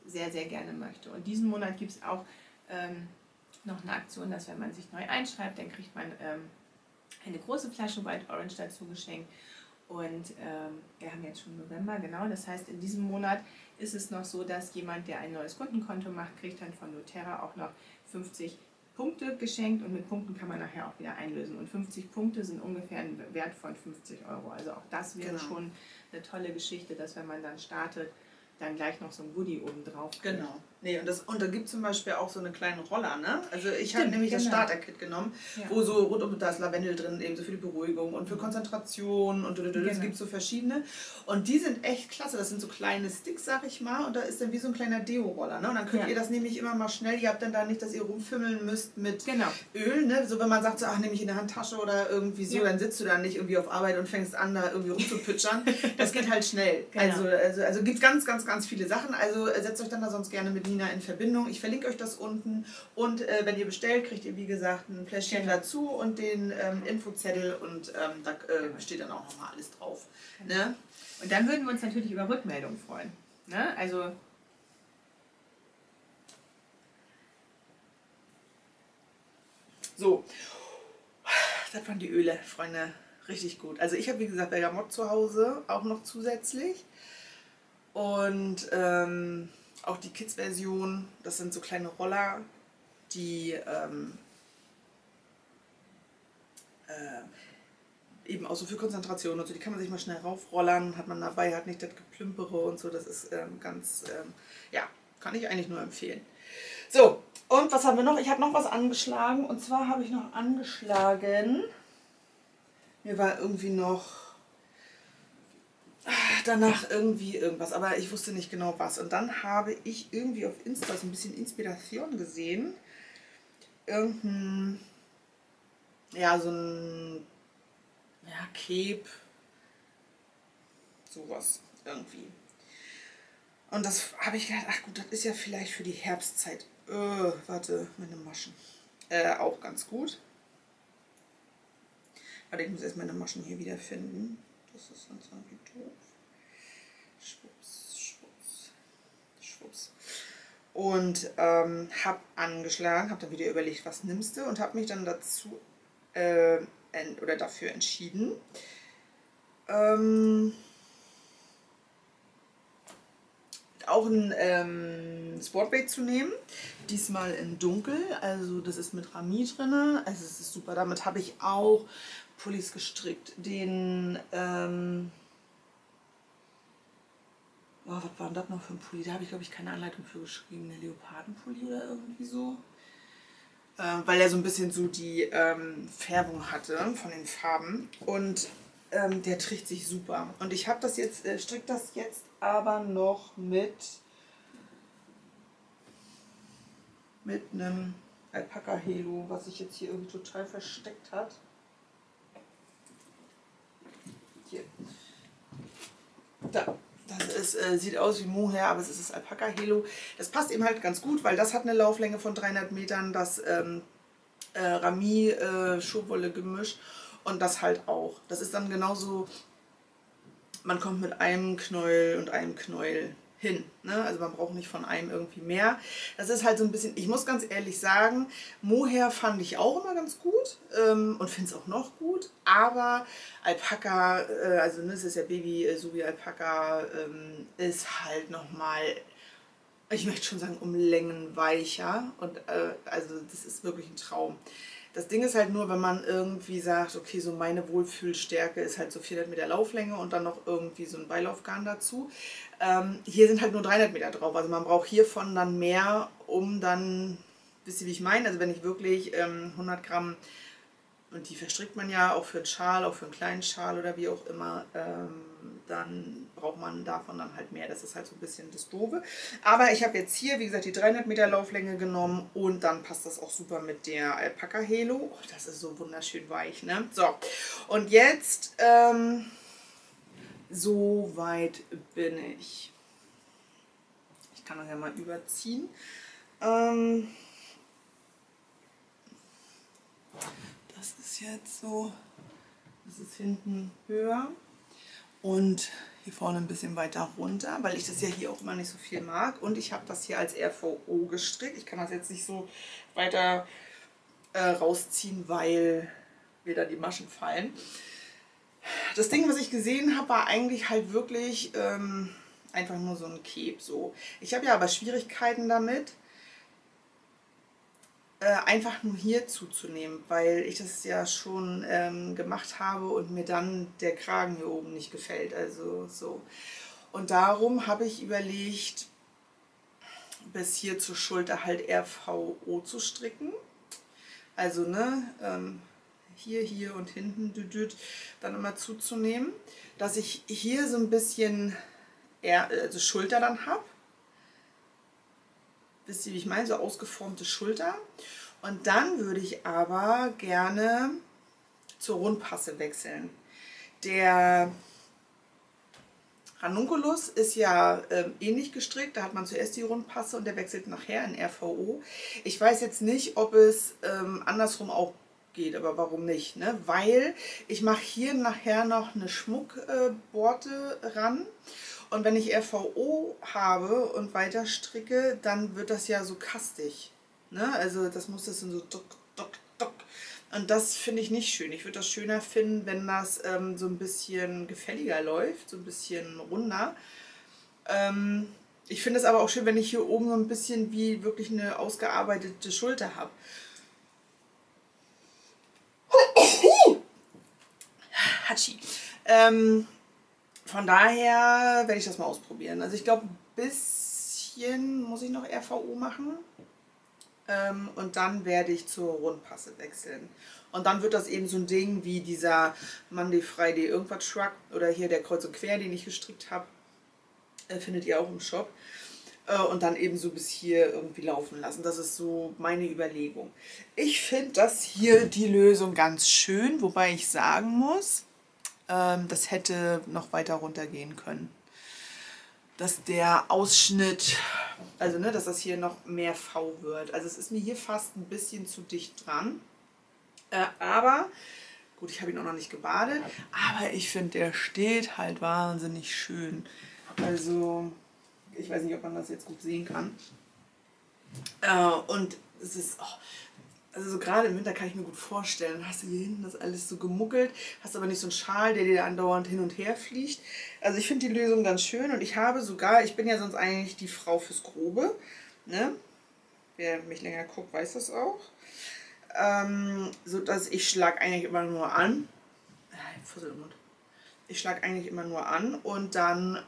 sehr, sehr gerne möchte. Und diesen Monat gibt es auch noch eine Aktion, dass wenn man sich neu einschreibt, dann kriegt man eine große Flasche White Orange dazu geschenkt. Und wir haben jetzt schon November, genau. Das heißt, in diesem Monat ist es noch so, dass jemand, der ein neues Kundenkonto macht, kriegt dann von doTERRA auch noch 50 Punkte geschenkt. Und mit Punkten kann man nachher auch wieder einlösen. Und 50 Punkte sind ungefähr ein Wert von 50 Euro. Also auch das wäre schon eine tolle Geschichte, dass wenn man dann startet, dann gleich noch so ein Goodie oben drauf kriegt. Genau. Nee, und da gibt es zum Beispiel auch so eine kleine Roller, ne? Also ich habe nämlich das Starter-Kit genommen, wo so rund da ist Lavendel drin, eben so für die Beruhigung und für Konzentration und es gibt so verschiedene. Und die sind echt klasse. Das sind so kleine Sticks, sag ich mal, und da ist dann wie so ein kleiner Deo-Roller, ne? Und dann könnt ihr das nämlich immer mal schnell, ihr habt dann da nicht, dass ihr rumfimmeln müsst mit Öl, ne? So wenn man sagt, so, ach, nehme ich in der Handtasche oder irgendwie so, dann sitzt du da nicht irgendwie auf Arbeit und fängst an, da irgendwie rumzupitschern. Das geht halt schnell. Also gibt es ganz viele Sachen. Also setzt euch dann da sonst gerne mit Nina in Verbindung. Ich verlinke euch das unten und wenn ihr bestellt, kriegt ihr wie gesagt ein Fläschchen dazu und den Infozettel und da steht dann auch nochmal alles drauf. Ne? Und dann würden wir uns natürlich über Rückmeldungen freuen. Ne? Also so, das waren die Öle, Freunde. Richtig gut. Also ich habe wie gesagt Bergamott zu Hause, auch noch zusätzlich. Und auch die Kids-Version, das sind so kleine Roller, die eben auch so für Konzentration und so, die kann man sich mal schnell raufrollern, hat man dabei, hat nicht das Geplümpere und so, das ist ja, kann ich eigentlich nur empfehlen. So, und was haben wir noch? Ich habe noch was angeschlagen und zwar habe ich noch angeschlagen, mir war irgendwie noch danach irgendwie irgendwas, aber ich wusste nicht genau was. Und dann habe ich irgendwie auf Insta so ein bisschen Inspiration gesehen. Irgendein, ja, so ein, ja, Cape, sowas irgendwie. Und das habe ich gedacht, ach gut, das ist ja vielleicht für die Herbstzeit. Warte, meine Maschen. Auch ganz gut. Warte, ich muss erst meine Maschen hier wieder finden. Das ist sonst irgendwie doof. Schwupps. Und habe angeschlagen, habe dann wieder überlegt, was nimmst du und habe mich dann dazu oder dafür entschieden, auch ein Sportbait zu nehmen. Diesmal in dunkel, also das ist mit Rami drin, also es ist super. Damit habe ich auch Pullis gestrickt. Den, was war denn das noch für ein Pulli? Da habe ich, glaube ich, keine Anleitung für geschrieben. Der Leopardenpulli oder irgendwie so. Weil er so ein bisschen so die Färbung hatte von den Farben. Und der trägt sich super. Und ich habe das jetzt, stricke das jetzt aber noch mit einem Alpaka-Halo, was sich jetzt hier irgendwie total versteckt hat. Hier. Da. Das ist, sieht aus wie Mohair, aber es ist das Alpaka-Halo. Das passt eben halt ganz gut, weil das hat eine Lauflänge von 300 Metern, das Rami-Schurwolle-Gemisch und das halt auch. Das ist dann genauso, man kommt mit einem Knäuel und einem Knäuel hin. Ne? Also man braucht nicht von einem irgendwie mehr. Das ist halt so ein bisschen, ich muss ganz ehrlich sagen, Mohair fand ich auch immer ganz gut und finde es auch noch gut, aber Alpaka, also ne, es ist ja Baby Subi Alpaka, ist halt nochmal, ich möchte schon sagen, um Längen weicher und also das ist wirklich ein Traum. Das Ding ist halt nur, wenn man irgendwie sagt, okay, so meine Wohlfühlstärke ist halt so 400 Meter Lauflänge und dann noch irgendwie so ein Beilaufgarn dazu. Hier sind halt nur 300 Meter drauf, also man braucht hiervon dann mehr, um dann, wisst ihr, wie ich meine? Also wenn ich wirklich 100 Gramm, und die verstrickt man ja auch für einen Schal, auch für einen kleinen Schal oder wie auch immer, dann braucht man davon dann halt mehr. Das ist halt so ein bisschen das Doofe. Aber ich habe jetzt hier, wie gesagt, die 300 Meter Lauflänge genommen und dann passt das auch super mit der Alpaka Halo. Oh, das ist so wunderschön weich, ne? So, und jetzt, so weit bin ich. Ich kann das ja mal überziehen. Das ist jetzt so, das ist hinten höher und hier vorne ein bisschen weiter runter, weil ich das ja hier auch immer nicht so viel mag. Und ich habe das hier als RVO gestrickt. Ich kann das jetzt nicht so weiter rausziehen, weil mir da die Maschen fallen. Das Ding, was ich gesehen habe, war eigentlich halt wirklich einfach nur so ein Cape. So. Ich habe ja aber Schwierigkeiten damit, einfach nur hier zuzunehmen, weil ich das ja schon gemacht habe und mir dann der Kragen hier oben nicht gefällt. Also so. Und darum habe ich überlegt, bis hier zur Schulter halt RVO zu stricken. Also ne, hier und hinten dann immer zuzunehmen, dass ich hier so ein bisschen also Schulter dann habe. Wisst ihr, wie ich meine? So ausgeformte Schulter. Und dann würde ich aber gerne zur Rundpasse wechseln. Der Ranunculus ist ja ähnlich gestrickt. Da hat man zuerst die Rundpasse und der wechselt nachher in RVO. Ich weiß jetzt nicht, ob es andersrum auch geht, aber warum nicht? Ne? Weil ich mache hier nachher noch eine Schmuckborte ran. Und wenn ich RVO habe und weiter stricke, dann wird das ja so kastig. Ne? Also das muss das so duck, duck, duck. Und das finde ich nicht schön. Ich würde das schöner finden, wenn das so ein bisschen gefälliger läuft, so ein bisschen runder. Ich finde es aber auch schön, wenn ich hier oben so ein bisschen wie wirklich eine ausgearbeitete Schulter habe. Hatschi. Von daher werde ich das mal ausprobieren. Also ich glaube, ein bisschen muss ich noch RVO machen. Und dann werde ich zur Rundpasse wechseln. Und dann wird das eben so ein Ding wie dieser Monday, Friday irgendwas Shrug oder hier der Kreuz und Quer, den ich gestrickt habe. Findet ihr auch im Shop. Und dann eben so bis hier irgendwie laufen lassen. Das ist so meine Überlegung. Ich finde das hier die Lösung ganz schön, wobei ich sagen muss, das hätte noch weiter runtergehen können. Dass der Ausschnitt, also ne, dass das hier noch mehr V wird. Also es ist mir hier fast ein bisschen zu dicht dran. Aber, gut, ich habe ihn auch noch nicht gebadet, aber ich finde, der steht halt wahnsinnig schön. Also, ich weiß nicht, ob man das jetzt gut sehen kann. Und es ist, also so gerade im Winter kann ich mir gut vorstellen, dann hast du hier hinten das alles so gemuckelt, hast aber nicht so einen Schal, der dir andauernd hin und her fliegt. Also ich finde die Lösung ganz schön und ich habe sogar, ich bin ja sonst eigentlich die Frau fürs Grobe, ne? Wer mich länger guckt, weiß das auch. So dass ich schlage eigentlich immer nur an. Fussel im Mund. Ich schlage eigentlich immer nur an und dann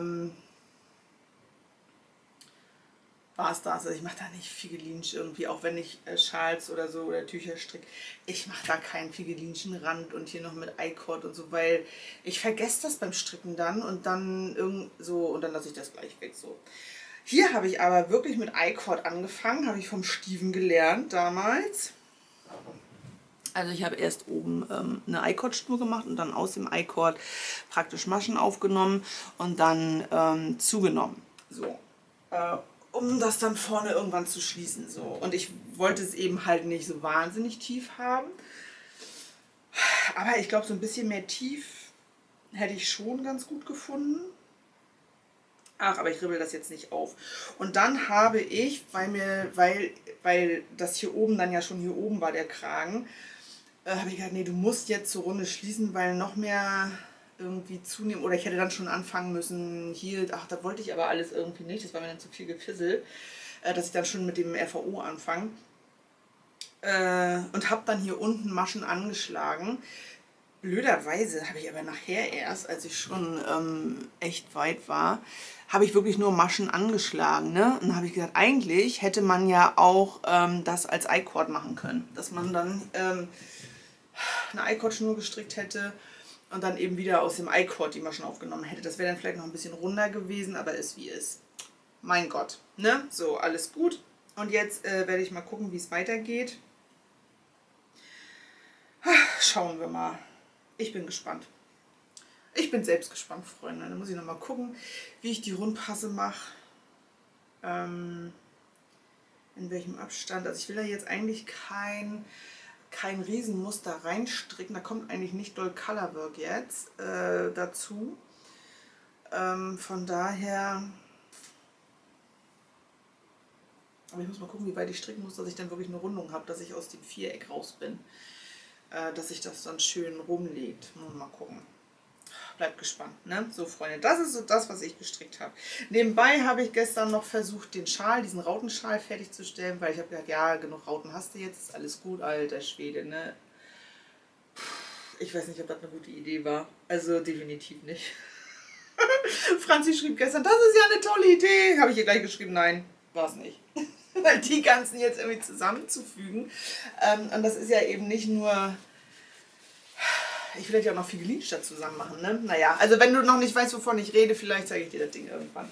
war es das. Also ich mache da nicht Figelinchen irgendwie, auch wenn ich Schals oder so oder Tücher stricke. Ich mache da keinen Figelinchen Rand und hier noch mit I-Cord und so, weil ich vergesse das beim Stricken dann und dann so und dann lasse ich das gleich weg so. Hier habe ich aber wirklich mit I-Cord angefangen, habe ich vom Steven gelernt damals. Also ich habe erst oben eine I-Cord-Schnur gemacht und dann aus dem I-Cord praktisch Maschen aufgenommen und dann zugenommen. So. Um das dann vorne irgendwann zu schließen. So. Und ich wollte es eben halt nicht so wahnsinnig tief haben. Aber ich glaube, so ein bisschen mehr tief hätte ich schon ganz gut gefunden. Ach, aber ich ribbel das jetzt nicht auf. Und dann habe ich, weil das hier oben dann ja schon hier oben war, der Kragen, habe ich gesagt, nee, du musst jetzt zur Runde schließen, weil noch mehr irgendwie zunehmen. Oder ich hätte dann schon anfangen müssen, hier, ach, das wollte ich aber alles irgendwie nicht, das war mir dann zu viel gefisselt, dass ich dann schon mit dem RVO anfange. Und habe dann hier unten Maschen angeschlagen. Blöderweise habe ich aber nachher erst, als ich schon echt weit war, habe ich wirklich nur Maschen angeschlagen. Ne? Und dann habe ich gesagt, eigentlich hätte man ja auch das als I-Cord machen können. Dass man dann eine I-Cord-Schnur gestrickt hätte und dann eben wieder aus dem I-Cord die Maschen aufgenommen hätte. Das wäre dann vielleicht noch ein bisschen runder gewesen, aber ist wie ist. Mein Gott. Ne? So, alles gut. Und jetzt werde ich mal gucken, wie es weitergeht. Schauen wir mal. Ich bin gespannt. Ich bin selbst gespannt, Freunde. Dann muss ich noch mal gucken, wie ich die Rundpasse mache. In welchem Abstand. Also ich will da jetzt eigentlich kein Riesenmuster reinstricken. Da kommt eigentlich nicht doll Colorwork jetzt dazu. Von daher... Aber ich muss mal gucken, wie weit ich stricken muss, dass ich dann wirklich eine Rundung habe, dass ich aus dem Viereck raus bin. Dass sich das dann schön rumlegt. Mal gucken. Bleibt gespannt, ne? So, Freunde, das ist so das, was ich gestrickt habe. Nebenbei habe ich gestern noch versucht, den Schal, diesen Rautenschal fertigzustellen, weil ich habe gedacht, ja, genug Rauten hast du jetzt, ist alles gut, alter Schwede, ne? Ich weiß nicht, ob das eine gute Idee war. Also definitiv nicht. Franzi schrieb gestern, das ist ja eine tolle Idee. Habe ich ihr gleich geschrieben, nein, war es nicht. Weil die ganzen jetzt irgendwie zusammenzufügen. Und das ist ja eben nicht nur... Ich will ja auch noch Figurinen-Stadt zusammen machen, ne? Naja, also wenn du noch nicht weißt, wovon ich rede, vielleicht zeige ich dir das Ding irgendwann.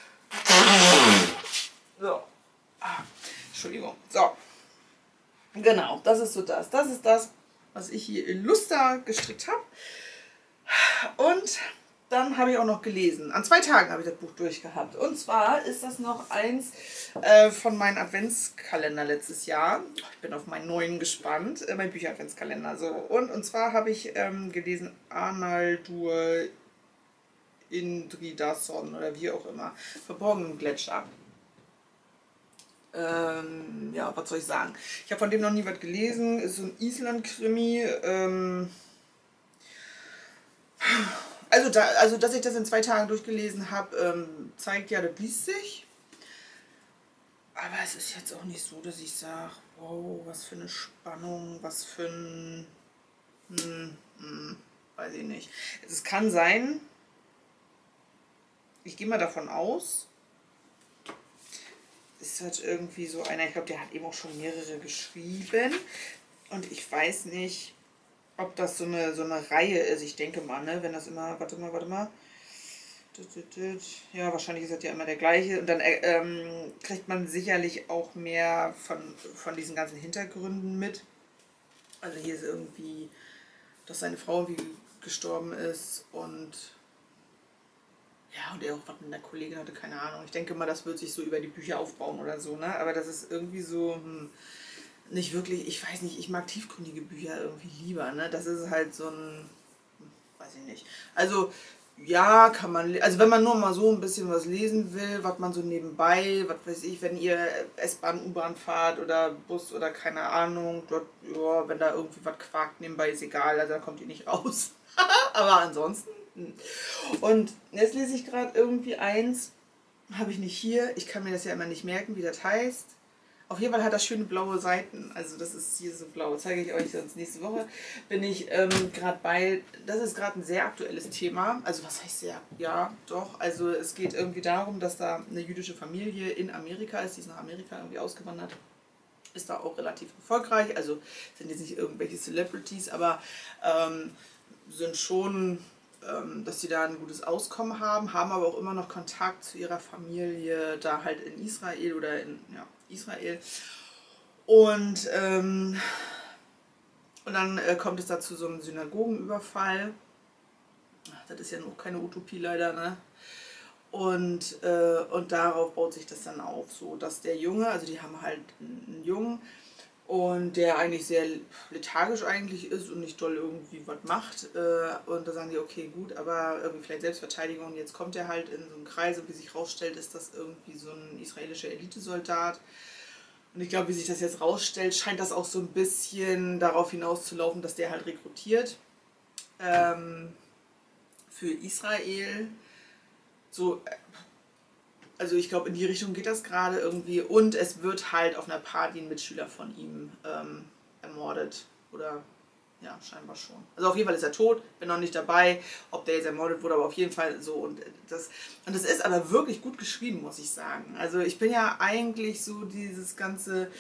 So. Entschuldigung. So. Genau, das ist so das. Das ist das, was ich hier in Luster gestrickt habe. Und dann habe ich auch noch gelesen. An 2 Tagen habe ich das Buch durchgehabt. Und zwar ist das noch eins von meinem Adventskalender letztes Jahr. Ich bin auf meinen neuen gespannt. Mein Bücher-Adventskalender. So. Und zwar habe ich gelesen Arnaldur Indridason oder wie auch immer. Verborgenen Gletscher. Ja, was soll ich sagen? Ich habe von dem noch nie was gelesen. Ist so ein Island-Krimi. Also, dass ich das in 2 Tagen durchgelesen habe, zeigt ja, das liest sich. Aber es ist jetzt auch nicht so, dass ich sage, wow, was für eine Spannung, was für ein... weiß ich nicht. Es kann sein, ich gehe mal davon aus, es wird irgendwie so einer, ich glaube, der hat eben auch schon mehrere geschrieben. Und ich weiß nicht, ob das so eine Reihe ist. Ich denke mal, ne, wenn das immer, warte mal. Ja, wahrscheinlich ist das ja immer der gleiche. Und dann kriegt man sicherlich auch mehr von diesen ganzen Hintergründen mit. Also hier ist irgendwie, dass seine Frau irgendwie gestorben ist und ja, und er auch was mit einer Kollegin hatte, keine Ahnung. Ich denke mal, das wird sich so über die Bücher aufbauen oder so, ne? Aber das ist irgendwie so, nicht wirklich, ich weiß nicht, ich mag tiefgründige Bücher irgendwie lieber, ne? Das ist halt so ein, weiß ich nicht. Also, ja, kann man, also wenn man nur mal so ein bisschen was lesen will, was man so nebenbei, was weiß ich, wenn ihr S-Bahn, U-Bahn fahrt oder Bus oder keine Ahnung, dort, ja, wenn da irgendwie was quakt nebenbei, ist egal, also da kommt ihr nicht raus. Aber ansonsten. Und jetzt lese ich gerade irgendwie eins, habe ich nicht hier, ich kann mir das ja immer nicht merken, wie das heißt. Auf jeden Fall hat das schöne blaue Seiten, also das ist hier so blau, zeige ich euch sonst nächste Woche. Bin ich gerade bei, das ist gerade ein sehr aktuelles Thema, also was heißt sehr, ja doch, also es geht irgendwie darum, dass da eine jüdische Familie in Amerika ist, die ist nach Amerika irgendwie ausgewandert, ist da auch relativ erfolgreich, also sind jetzt nicht irgendwelche Celebrities, aber sind schon, dass sie da ein gutes Auskommen haben aber auch immer noch Kontakt zu ihrer Familie, da halt in Israel oder in Israel. Und dann kommt es da zu so einem Synagogenüberfall. Das ist ja noch keine Utopie leider, ne? Und darauf baut sich das dann auf, so dass der Junge, also die haben halt einen Jungen, und der eigentlich sehr lethargisch eigentlich ist und nicht doll irgendwie was macht. Und da sagen die, okay, gut, aber irgendwie vielleicht Selbstverteidigung. Und jetzt kommt er halt in so einen Kreis und wie sich rausstellt, ist das irgendwie so ein israelischer Elitesoldat. Und ich glaube, wie sich das jetzt rausstellt, scheint das auch so ein bisschen darauf hinauszulaufen, dass der halt rekrutiert für Israel. So... Also ich glaube, in die Richtung geht das gerade irgendwie. Und es wird halt auf einer Party ein Mitschüler von ihm ermordet. Oder ja, scheinbar schon. Also auf jeden Fall ist er tot, bin noch nicht dabei, ob der jetzt ermordet wurde, aber auf jeden Fall so. Und das ist aber wirklich gut geschrieben, muss ich sagen. Also ich bin ja eigentlich so dieses ganze...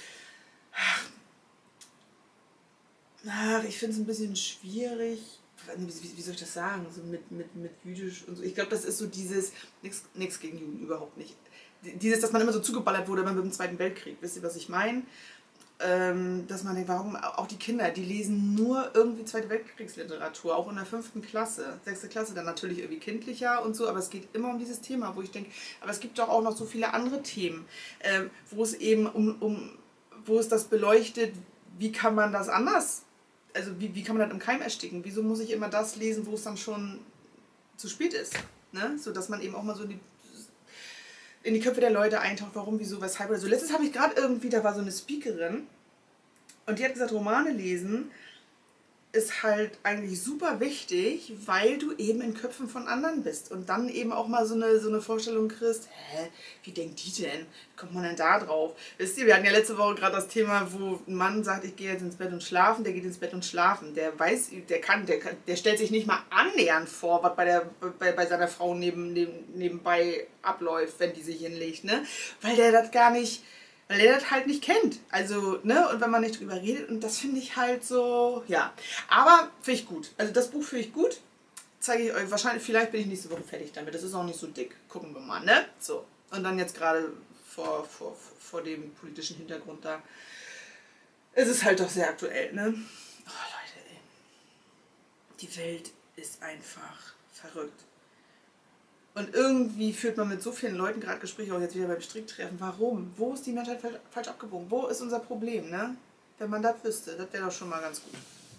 ich finde es ein bisschen schwierig. Wie soll ich das sagen, so mit Jüdisch und so. Ich glaube, das ist so dieses, nichts gegen Juden, überhaupt nicht. Dieses, dass man immer so zugeballert wurde mit dem Zweiten Weltkrieg, wisst ihr, was ich meine? Dass man denkt, warum, auch die Kinder, die lesen nur irgendwie Zweite Weltkriegsliteratur, auch in der 5. Klasse, 6. Klasse, dann natürlich irgendwie kindlicher und so, aber es geht immer um dieses Thema, wo ich denke, aber es gibt doch auch noch so viele andere Themen, wo es eben wo es das beleuchtet, wie kann man das anders, also wie kann man das im Keim ersticken? Wieso muss ich immer das lesen, wo es dann schon zu spät ist? Ne? So dass man eben auch mal so in die Köpfe der Leute eintaucht, warum, wieso, weshalb oder so. Letztens habe ich gerade irgendwie, da war so eine Speakerin und die hat gesagt, Romane lesen ist halt eigentlich super wichtig, weil du eben in Köpfen von anderen bist und dann eben auch mal so eine Vorstellung kriegst, wie denkt die denn? Wie kommt man denn da drauf? Wisst ihr, wir hatten ja letzte Woche gerade das Thema, wo ein Mann sagt, ich gehe jetzt ins Bett und schlafen, der geht ins Bett und schlafen. Der weiß, der stellt sich nicht mal annähernd vor, was bei seiner Frau nebenbei abläuft, wenn die sich hinlegt, ne? Weil der das gar nicht... Weil er das halt nicht kennt. Also, ne, und wenn man nicht drüber redet, und das finde ich halt so, ja. Aber finde ich gut. Also das Buch finde ich gut. Zeige ich euch, wahrscheinlich, vielleicht bin ich nächste Woche fertig damit. Das ist auch nicht so dick. Gucken wir mal, ne? So. Und dann jetzt gerade vor dem politischen Hintergrund da. Es ist halt doch sehr aktuell, ne? Oh, Leute, ey. Die Welt ist einfach verrückt. Und irgendwie führt man mit so vielen Leuten gerade Gespräche, auch jetzt wieder beim Stricktreffen. Warum? Wo ist die Menschheit falsch abgebogen? Wo ist unser Problem, ne? Wenn man das wüsste, das wäre doch schon mal ganz gut.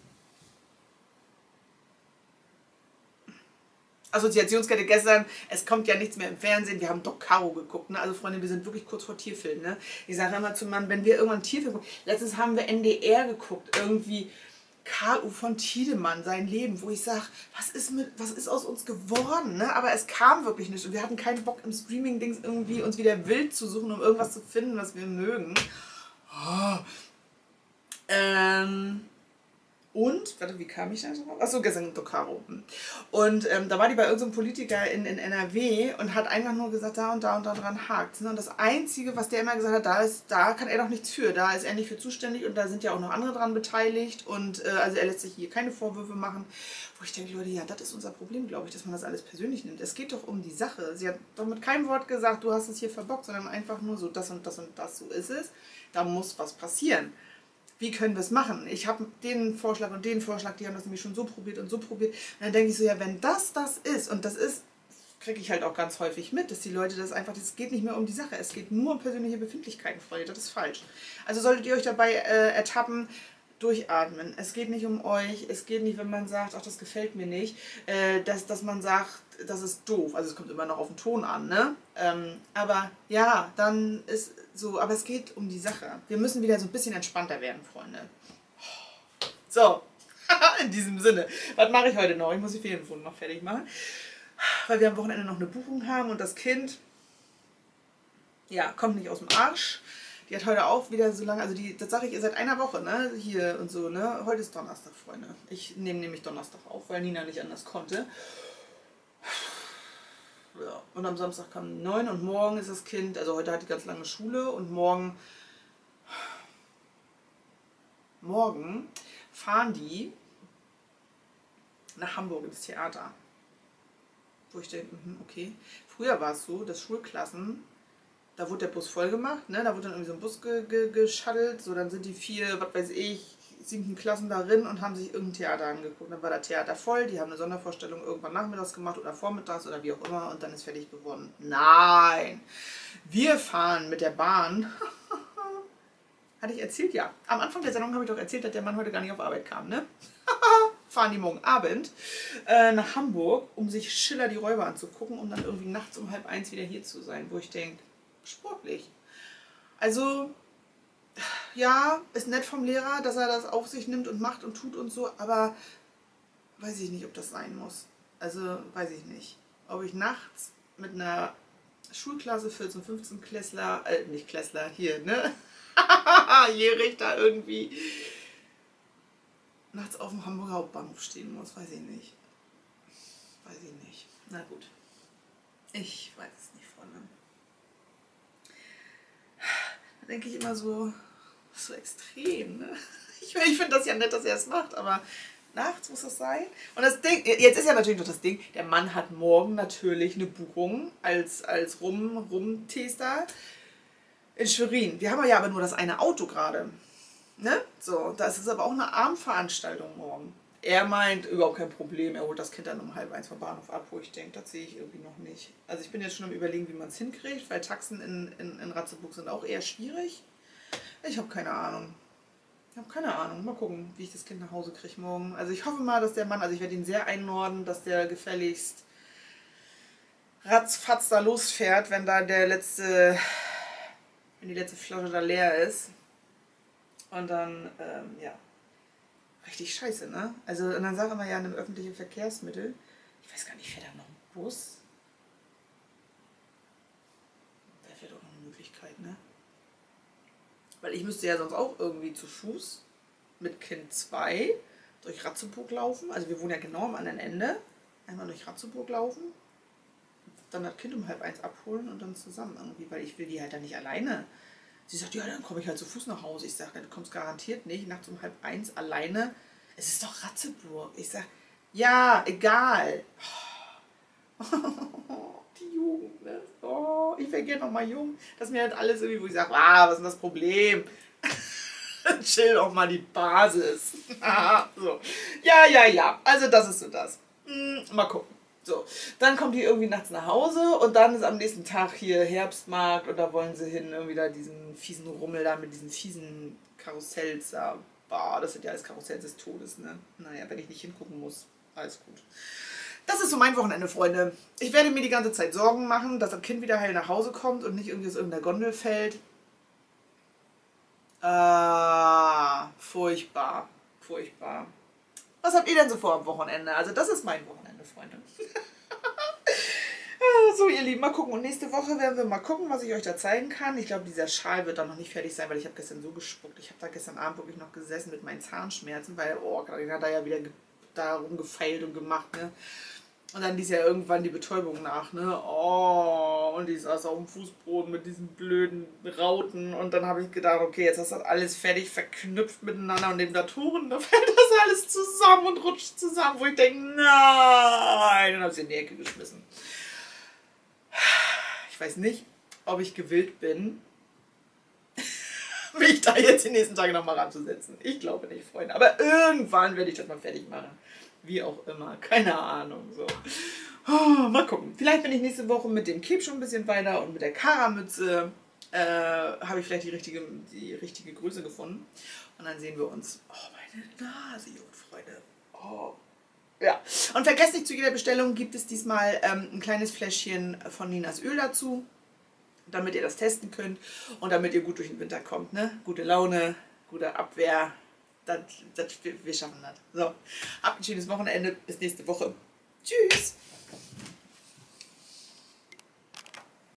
Assoziationskette gestern, es kommt ja nichts mehr im Fernsehen, wir haben Doc Caro geguckt, ne? Also Freunde, wir sind wirklich kurz vor Tierfilm, ne? Ich sage immer zum Mann, wenn wir irgendwann Tierfilm gucken, letztens haben wir NDR geguckt, irgendwie Karl-U von Tiedemann, sein Leben, wo ich sage, was ist aus uns geworden, ne? Aber es kam wirklich nicht und wir hatten keinen Bock im Streaming-Dings irgendwie uns wieder wild zu suchen, um irgendwas zu finden, was wir mögen. Oh. Und, warte, wie kam ich da drauf? Achso, gestern Doc Caro. Und da war die bei irgendeinem Politiker in NRW und hat einfach nur gesagt, da und da und da dran hakt. Ne? Und das Einzige, was der immer gesagt hat, da kann er doch nichts für, da ist er nicht für zuständig und da sind ja auch noch andere dran beteiligt und also er lässt sich hier keine Vorwürfe machen. Wo ich denke, Leute, ja, das ist unser Problem, glaube ich, dass man das alles persönlich nimmt. Es geht doch um die Sache. Sie hat doch mit keinem Wort gesagt, du hast es hier verbockt, sondern einfach nur so, das und das und das, so ist es. Da muss was passieren. Wie können wir es machen? Ich habe den Vorschlag und den Vorschlag, die haben das nämlich schon so probiert und so probiert. Und dann denke ich so, ja, wenn das ist, und das ist, kriege ich halt auch ganz häufig mit, dass die Leute das einfach, es geht nicht mehr um die Sache, es geht nur um persönliche Befindlichkeiten, Freunde, das ist falsch. Also solltet ihr euch dabei ertappen, durchatmen. Es geht nicht um euch, es geht nicht, wenn man sagt, ach, das gefällt mir nicht, dass man sagt, das ist doof. Also es kommt immer noch auf den Ton an, ne? Aber ja, dann ist so, aber es geht um die Sache. Wir müssen wieder so ein bisschen entspannter werden, Freunde. So, in diesem Sinne. Was mache ich heute noch? Ich muss die Ferienwohnung noch fertig machen, weil wir am Wochenende noch eine Buchung haben und das Kind, ja, kommt nicht aus dem Arsch. Die hat heute auch wieder so lange, also das sage ich ihr seit einer Woche, ne, hier und so, ne. Heute ist Donnerstag, Freunde. Ich nehme nämlich Donnerstag auf, weil Nina nicht anders konnte. Ja, und am Samstag kam 9 und morgen ist das Kind, also heute hat die ganz lange Schule und morgen fahren die nach Hamburg ins Theater. Wo ich denke, okay. Früher war es so, dass Schulklassen, da wurde der Bus voll gemacht, ne? Da wurde dann irgendwie so ein Bus geschattelt, so dann sind die 4, was weiß ich, 7. Klassen darin und haben sich irgendein Theater angeguckt. Dann war das Theater voll, die haben eine Sondervorstellung irgendwann nachmittags gemacht oder vormittags oder wie auch immer und dann ist fertig geworden. Nein! Wir fahren mit der Bahn. Hatte ich erzählt? Ja. Am Anfang der Sendung habe ich doch erzählt, dass der Mann heute gar nicht auf Arbeit kam, ne? Fahren die morgen Abend nach Hamburg, um sich Schiller die Räuber anzugucken, um dann irgendwie nachts um 12:30 wieder hier zu sein, wo ich denke, sportlich. Also, ja, ist nett vom Lehrer, dass er das auf sich nimmt und macht und tut und so, aber weiß ich nicht, ob das sein muss. Also, weiß ich nicht. Ob ich nachts mit einer Schulklasse 14, 15 Klässler, nicht Klässler, hier, ne? Jährig da irgendwie nachts auf dem Hamburger Hauptbahnhof stehen muss, weiß ich nicht. Weiß ich nicht. Na gut. Ich weiß es nicht, Freunde. Da denke ich immer so extrem, ne? Ich finde das ja nett, dass er es macht, aber nachts muss das sein. Und das Ding, jetzt ist ja natürlich noch das Ding, der Mann hat morgen natürlich eine Buchung als Rumtester in Schwerin. Wir haben ja aber nur das eine Auto gerade. Ne? So, das ist aber auch eine Abendveranstaltung morgen. Er meint, überhaupt kein Problem, er holt das Kind dann um 12:30 vom Bahnhof ab, wo ich denke, das sehe ich irgendwie noch nicht. Also ich bin jetzt schon am Überlegen, wie man es hinkriegt, weil Taxen in Ratzeburg sind auch eher schwierig. Ich habe keine Ahnung. Mal gucken, wie ich das Kind nach Hause kriege morgen. Also ich hoffe mal, dass der Mann, also ich werde ihn sehr einnorden, dass der gefälligst ratzfatz da losfährt, wenn da wenn die letzte Flasche da leer ist. Und dann, ja, richtig scheiße, ne? Also, und dann sagen wir ja in einem öffentlichen Verkehrsmittel, ich weiß gar nicht, fährt da noch ein Bus? Da wäre doch noch eine Möglichkeit, ne? Weil ich müsste ja sonst auch irgendwie zu Fuß mit Kind 2 durch Ratzeburg laufen. Also wir wohnen ja genau am anderen Ende. Einmal durch Ratzeburg laufen, dann das Kind um 12:30 abholen und dann zusammen irgendwie, weil ich will die halt dann nicht alleine. Sie sagt, ja, dann komme ich halt zu Fuß nach Hause. Ich sage, du kommst garantiert nicht nachts um 12:30 alleine. Es ist doch Ratzeburg. Ich sage, ja, egal. Die Jugend, ne? Oh, ich wäre gerne noch mal jung. Das ist mir halt alles irgendwie, wo ich sage, was ist denn das Problem? Chill doch mal die Basis. So. Ja. Also das ist so das. Mal gucken. So, dann kommt die irgendwie nachts nach Hause und dann ist am nächsten Tag hier Herbstmarkt und da wollen sie hin, irgendwie da diesen fiesen Rummel da mit diesen fiesen Karussells da. Boah, das sind ja alles Karussells des Todes, ne? Naja, wenn ich nicht hingucken muss, alles gut. Das ist so mein Wochenende, Freunde. Ich werde mir die ganze Zeit Sorgen machen, dass das Kind wieder heil nach Hause kommt und nicht irgendwie aus irgendeiner Gondel fällt. Furchtbar. Was habt ihr denn so vor am Wochenende? Also das ist mein Wochenende, Freunde. So, ihr Lieben, mal gucken. Und nächste Woche werden wir mal gucken, was ich euch da zeigen kann. Ich glaube, dieser Schal wird dann noch nicht fertig sein, weil ich habe gestern so gespuckt. Ich habe da gestern Abend wirklich noch gesessen mit meinen Zahnschmerzen, weil, Katharina hat da ja wieder da rumgefeilt und gemacht, ne? Und dann ließ ja irgendwann die Betäubung nach, ne? Oh, und die saß auf dem Fußboden mit diesen blöden Rauten. Und dann habe ich gedacht, okay, jetzt hast du das alles fertig verknüpft miteinander und den Datoren, da fällt das alles zusammen und rutscht zusammen, wo ich denke, nein, und habe sie in die Ecke geschmissen. Ich weiß nicht, ob ich gewillt bin, mich da jetzt die nächsten Tage nochmal ranzusetzen. Ich glaube nicht, Freunde. Aber irgendwann werde ich das mal fertig machen. Wie auch immer. Keine Ahnung. So. Mal gucken. Vielleicht bin ich nächste Woche mit dem Cape schon ein bisschen weiter und mit der Karamütze habe ich vielleicht die richtige Größe gefunden. Und dann sehen wir uns. Oh, meine Nase juckt, Freunde. Oh. Ja, und vergesst nicht, zu jeder Bestellung gibt es diesmal ein kleines Fläschchen von Ninas Öl dazu, damit ihr das testen könnt und damit ihr gut durch den Winter kommt. Ne? Gute Laune, gute Abwehr, wir schaffen das. So, habt ein schönes Wochenende, bis nächste Woche. Tschüss!